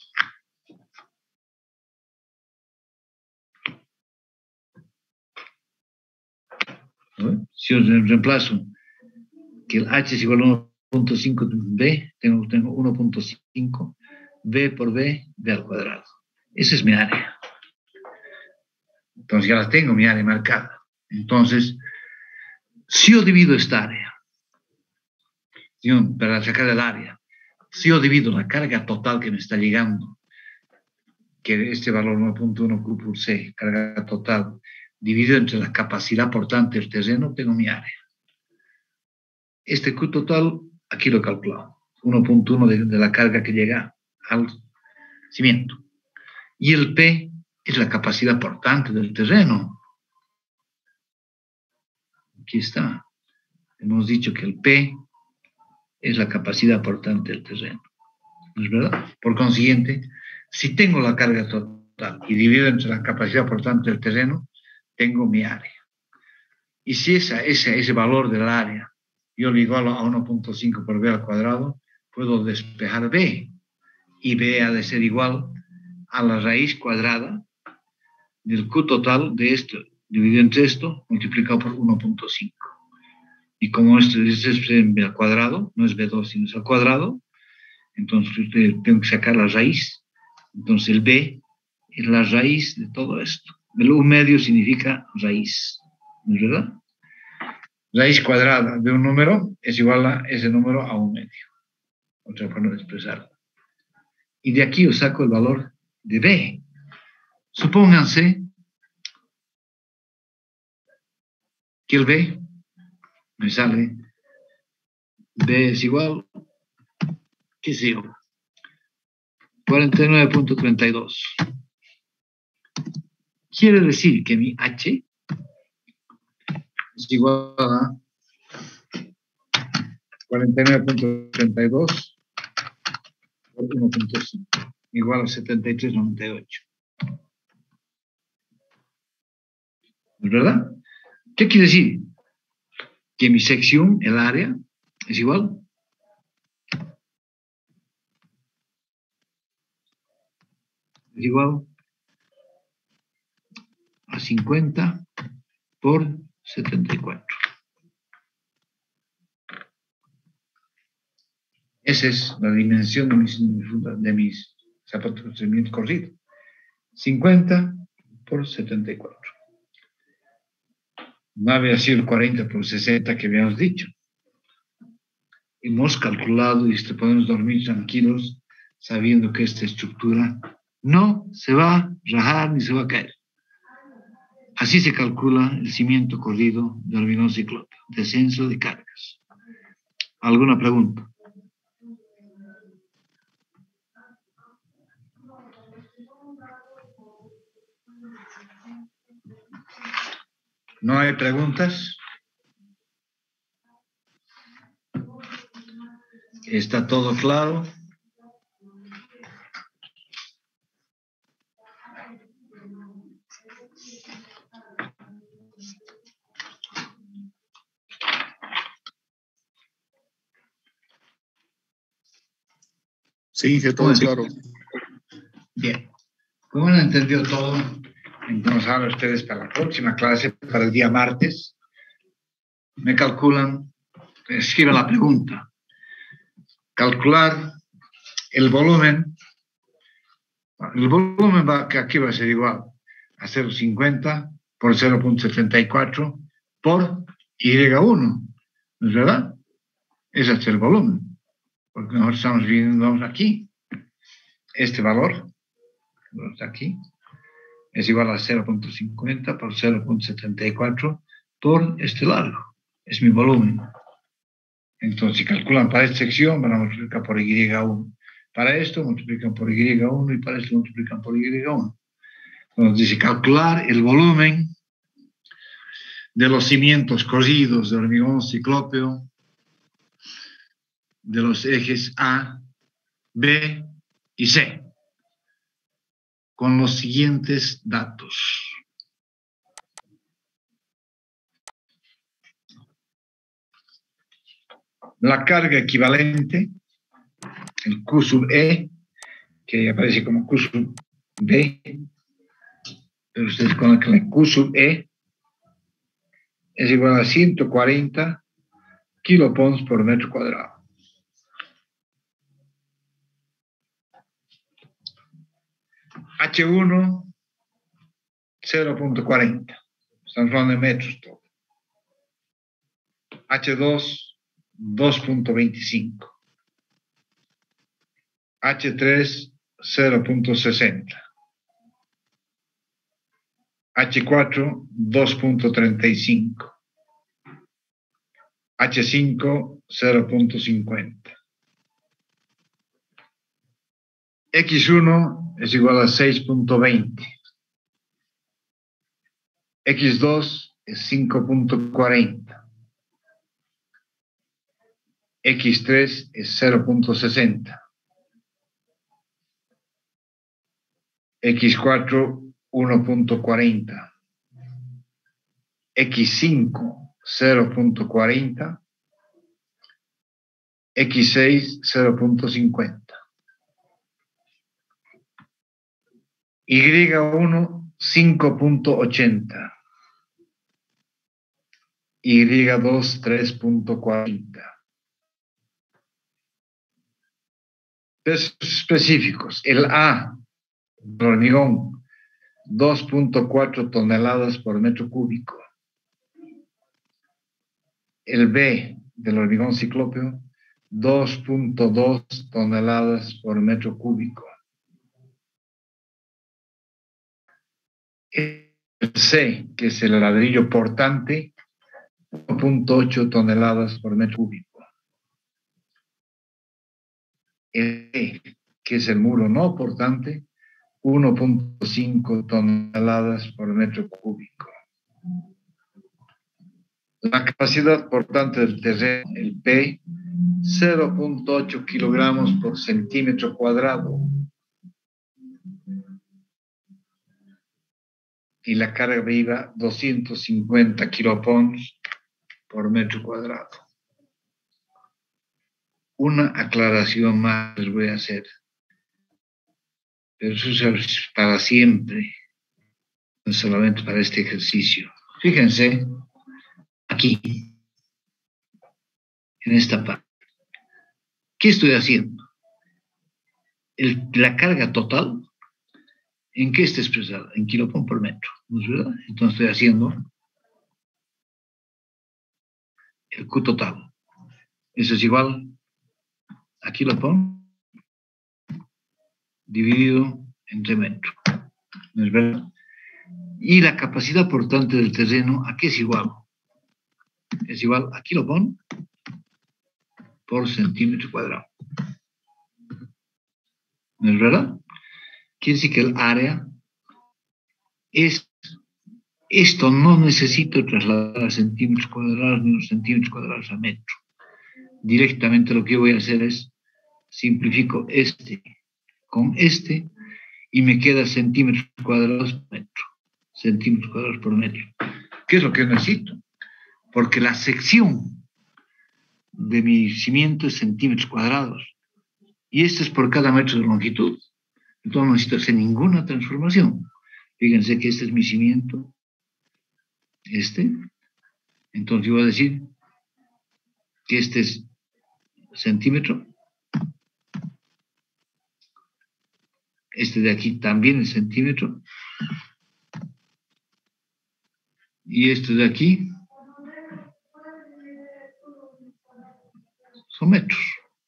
¿No ve? Si os reemplazo que el H es igual a 1.5 B, tengo 1.5 B por B, B al cuadrado. Esa es mi área. Entonces ya la tengo, mi área marcada. Entonces, si yo divido esta área, para sacar el área, si yo divido la carga total que me está llegando, que este valor 9.1 Q por C, carga total, dividido entre la capacidad portante del terreno, tengo mi área. Este Q total, aquí lo he calculado, 1.1 de la carga que llega al cimiento. Y el P es la capacidad portante del terreno. Aquí está. Hemos dicho que el P es la capacidad portante del terreno. ¿No es verdad? Por consiguiente, si tengo la carga total y divido entre la capacidad portante del terreno, tengo mi área. Y si ese valor del área yo lo igualo a 1.5 por B al cuadrado, puedo despejar B. Y B ha de ser igual a la raíz cuadrada del Q total de esto, dividido entre esto, multiplicado por 1.5. Y como esto es B al cuadrado, no es B2, sino es al cuadrado, entonces tengo que sacar la raíz. Entonces el B es la raíz de todo esto. El U medio significa raíz, ¿no es verdad? Raíz cuadrada de un número es igual a ese número a un medio. Otra forma de expresarlo. Y de aquí yo saco el valor de B. Supónganse que el B me sale, B es igual, qué sé yo, 49.32. Quiere decir que mi H es igual a 49.32 por 1.5, igual a 73.98. ¿Es verdad? ¿Qué quiere decir? Que mi sección, el área, es igual a 50 por 74. Esa es la dimensión de mis zapatos de procedimiento corrido. 50 por 74. No había sido el 40 por 60 que habíamos dicho. Hemos calculado y podemos dormir tranquilos sabiendo que esta estructura no se va a rajar ni se va a caer. Así se calcula el cimiento corrido de hormigón ciclópeo, descenso de cargas. ¿Alguna pregunta? ¿No hay preguntas? ¿Está todo claro? Sí, que todo es claro. Bien. Como han entendido todo, entonces ahora ustedes para la próxima clase, para el día martes, me calculan, escriben la pregunta. Calcular el volumen que aquí va a ser igual a 0,50 por 0.74 por Y1, ¿no es verdad? Ese es el volumen, porque nosotros estamos viendo aquí. Este valor, que está aquí, es igual a 0.50 por 0.74 por este largo. Es mi volumen. Entonces, si calculan para esta sección, van a multiplicar por Y1. Para esto, multiplican por Y1 y para esto multiplican por Y1. Entonces, dice calcular el volumen de los cimientos corridos de hormigón ciclópeo de los ejes A, B y C, con los siguientes datos. La carga equivalente, el Q sub E, que aparece como Q sub B, pero ustedes conocen el Q sub E, es igual a 140 kilopons por metro cuadrado. H1, 0.40. Estamos hablando de metros todo. H2, 2.25. H3, 0.60. H4, 2.35. H5, 0.50. X1 es igual a 6.20. X2 es 5.40. X3 es 0.60. X4, 1.40. X5, 0.40. X6, 0.50. Y1, 5.80. Y2, 3.40. Pesos específicos. El A, el hormigón, 2.4 toneladas por metro cúbico. El B, del hormigón ciclópeo, 2.2 toneladas por metro cúbico. El C, que es el ladrillo portante, 1.8 toneladas por metro cúbico. El E, que es el muro no portante, 1.5 toneladas por metro cúbico. La capacidad portante del terreno, el P, 0.8 kilogramos por centímetro cuadrado. Y la carga viva, 250 kilopons por metro cuadrado. Una aclaración más les voy a hacer, pero eso es para siempre, no solamente para este ejercicio. Fíjense aquí, en esta parte. ¿Qué estoy haciendo? La carga total, ¿en qué está expresada? En kilopon por metro, ¿no es verdad? Entonces estoy haciendo el Q total. Eso es igual a kilopon dividido entre metro, ¿no es verdad? Y la capacidad portante del terreno, ¿a qué es igual? Es igual a kilopon por centímetro cuadrado. ¿No es verdad? Quiere decir que el área es... Esto no necesito trasladar a centímetros cuadrados ni los centímetros cuadrados a metro. Directamente lo que voy a hacer es simplifico este con este y me queda centímetros cuadrados por metro. Centímetros cuadrados por metro. ¿Qué es lo que necesito? Porque la sección de mi cimiento es centímetros cuadrados y esto es por cada metro de longitud. Entonces no necesito hacer ninguna transformación. Fíjense que este es mi cimiento. Entonces yo voy a decir que este es centímetro, este de aquí también es centímetro, y este de aquí son metros.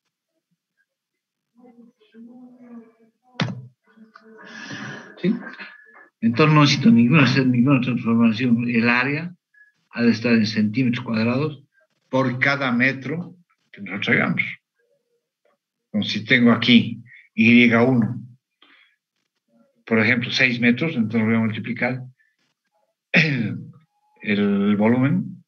¿Sí? Entonces no necesito hacer ninguna transformación. El área ha de estar en centímetros cuadrados por cada metro que nosotros hagamos. Entonces, si tengo aquí Y1, por ejemplo, 6 metros, entonces voy a multiplicar el volumen,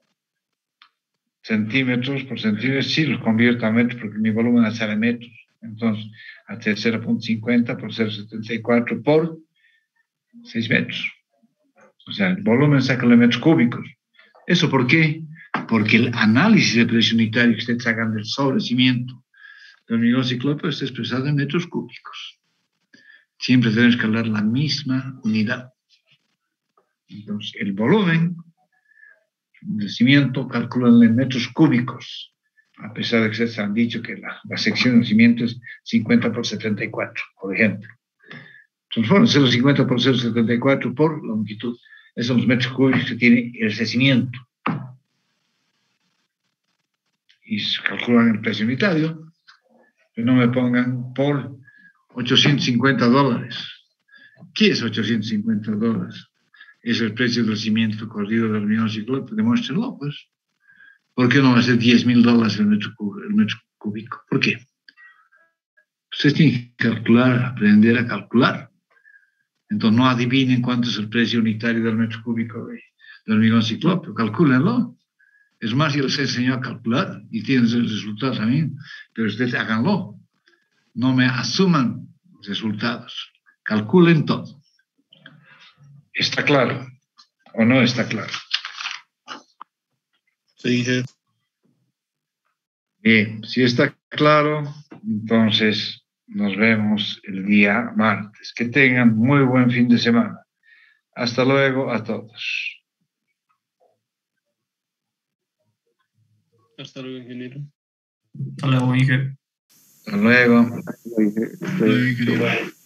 centímetros por centímetros, sí los convierto a metros porque mi volumen es de metros. Entonces, hasta 0.50 por 0.74 por 6 metros. O sea, el volumen sácalo de metros cúbicos. ¿Eso por qué? Porque el análisis de presión unitaria que ustedes hagan del sobrecimiento del hormigón ciclópeo está expresado en metros cúbicos. Siempre tenemos que hablar la misma unidad. Entonces, el volumen del cimiento calculan en metros cúbicos, a pesar de que ustedes han dicho que la sección del cimiento es 50 por 74, por ejemplo. Transforma 0,50 por 0,74 por longitud. Esos son los metros cúbicos que tiene el crecimiento. Y se calculan el precio unitario. Que no me pongan por $850. ¿Qué es $850? Es el precio del cimiento corrido del hormigón ciclópeo. Demuéstrenlo, pues. ¿Por qué no va a ser $10,000 el metro cúbico? ¿Por qué? Ustedes tienen que calcular, aprender a calcular. Entonces no adivinen cuánto es el precio unitario del metro cúbico de hormigón ciclópeo. Calcúlenlo. Es más, yo les enseño a calcular y tienen el resultado también, pero ustedes háganlo. No me asuman resultados. Calculen todo. ¿Está claro o no está claro? Sí, jefe. Bien, si está claro, entonces nos vemos el día martes. Que tengan muy buen fin de semana. Hasta luego a todos. Hasta luego, ingeniero. Hasta luego, Inge. Hasta luego. Ingeniero.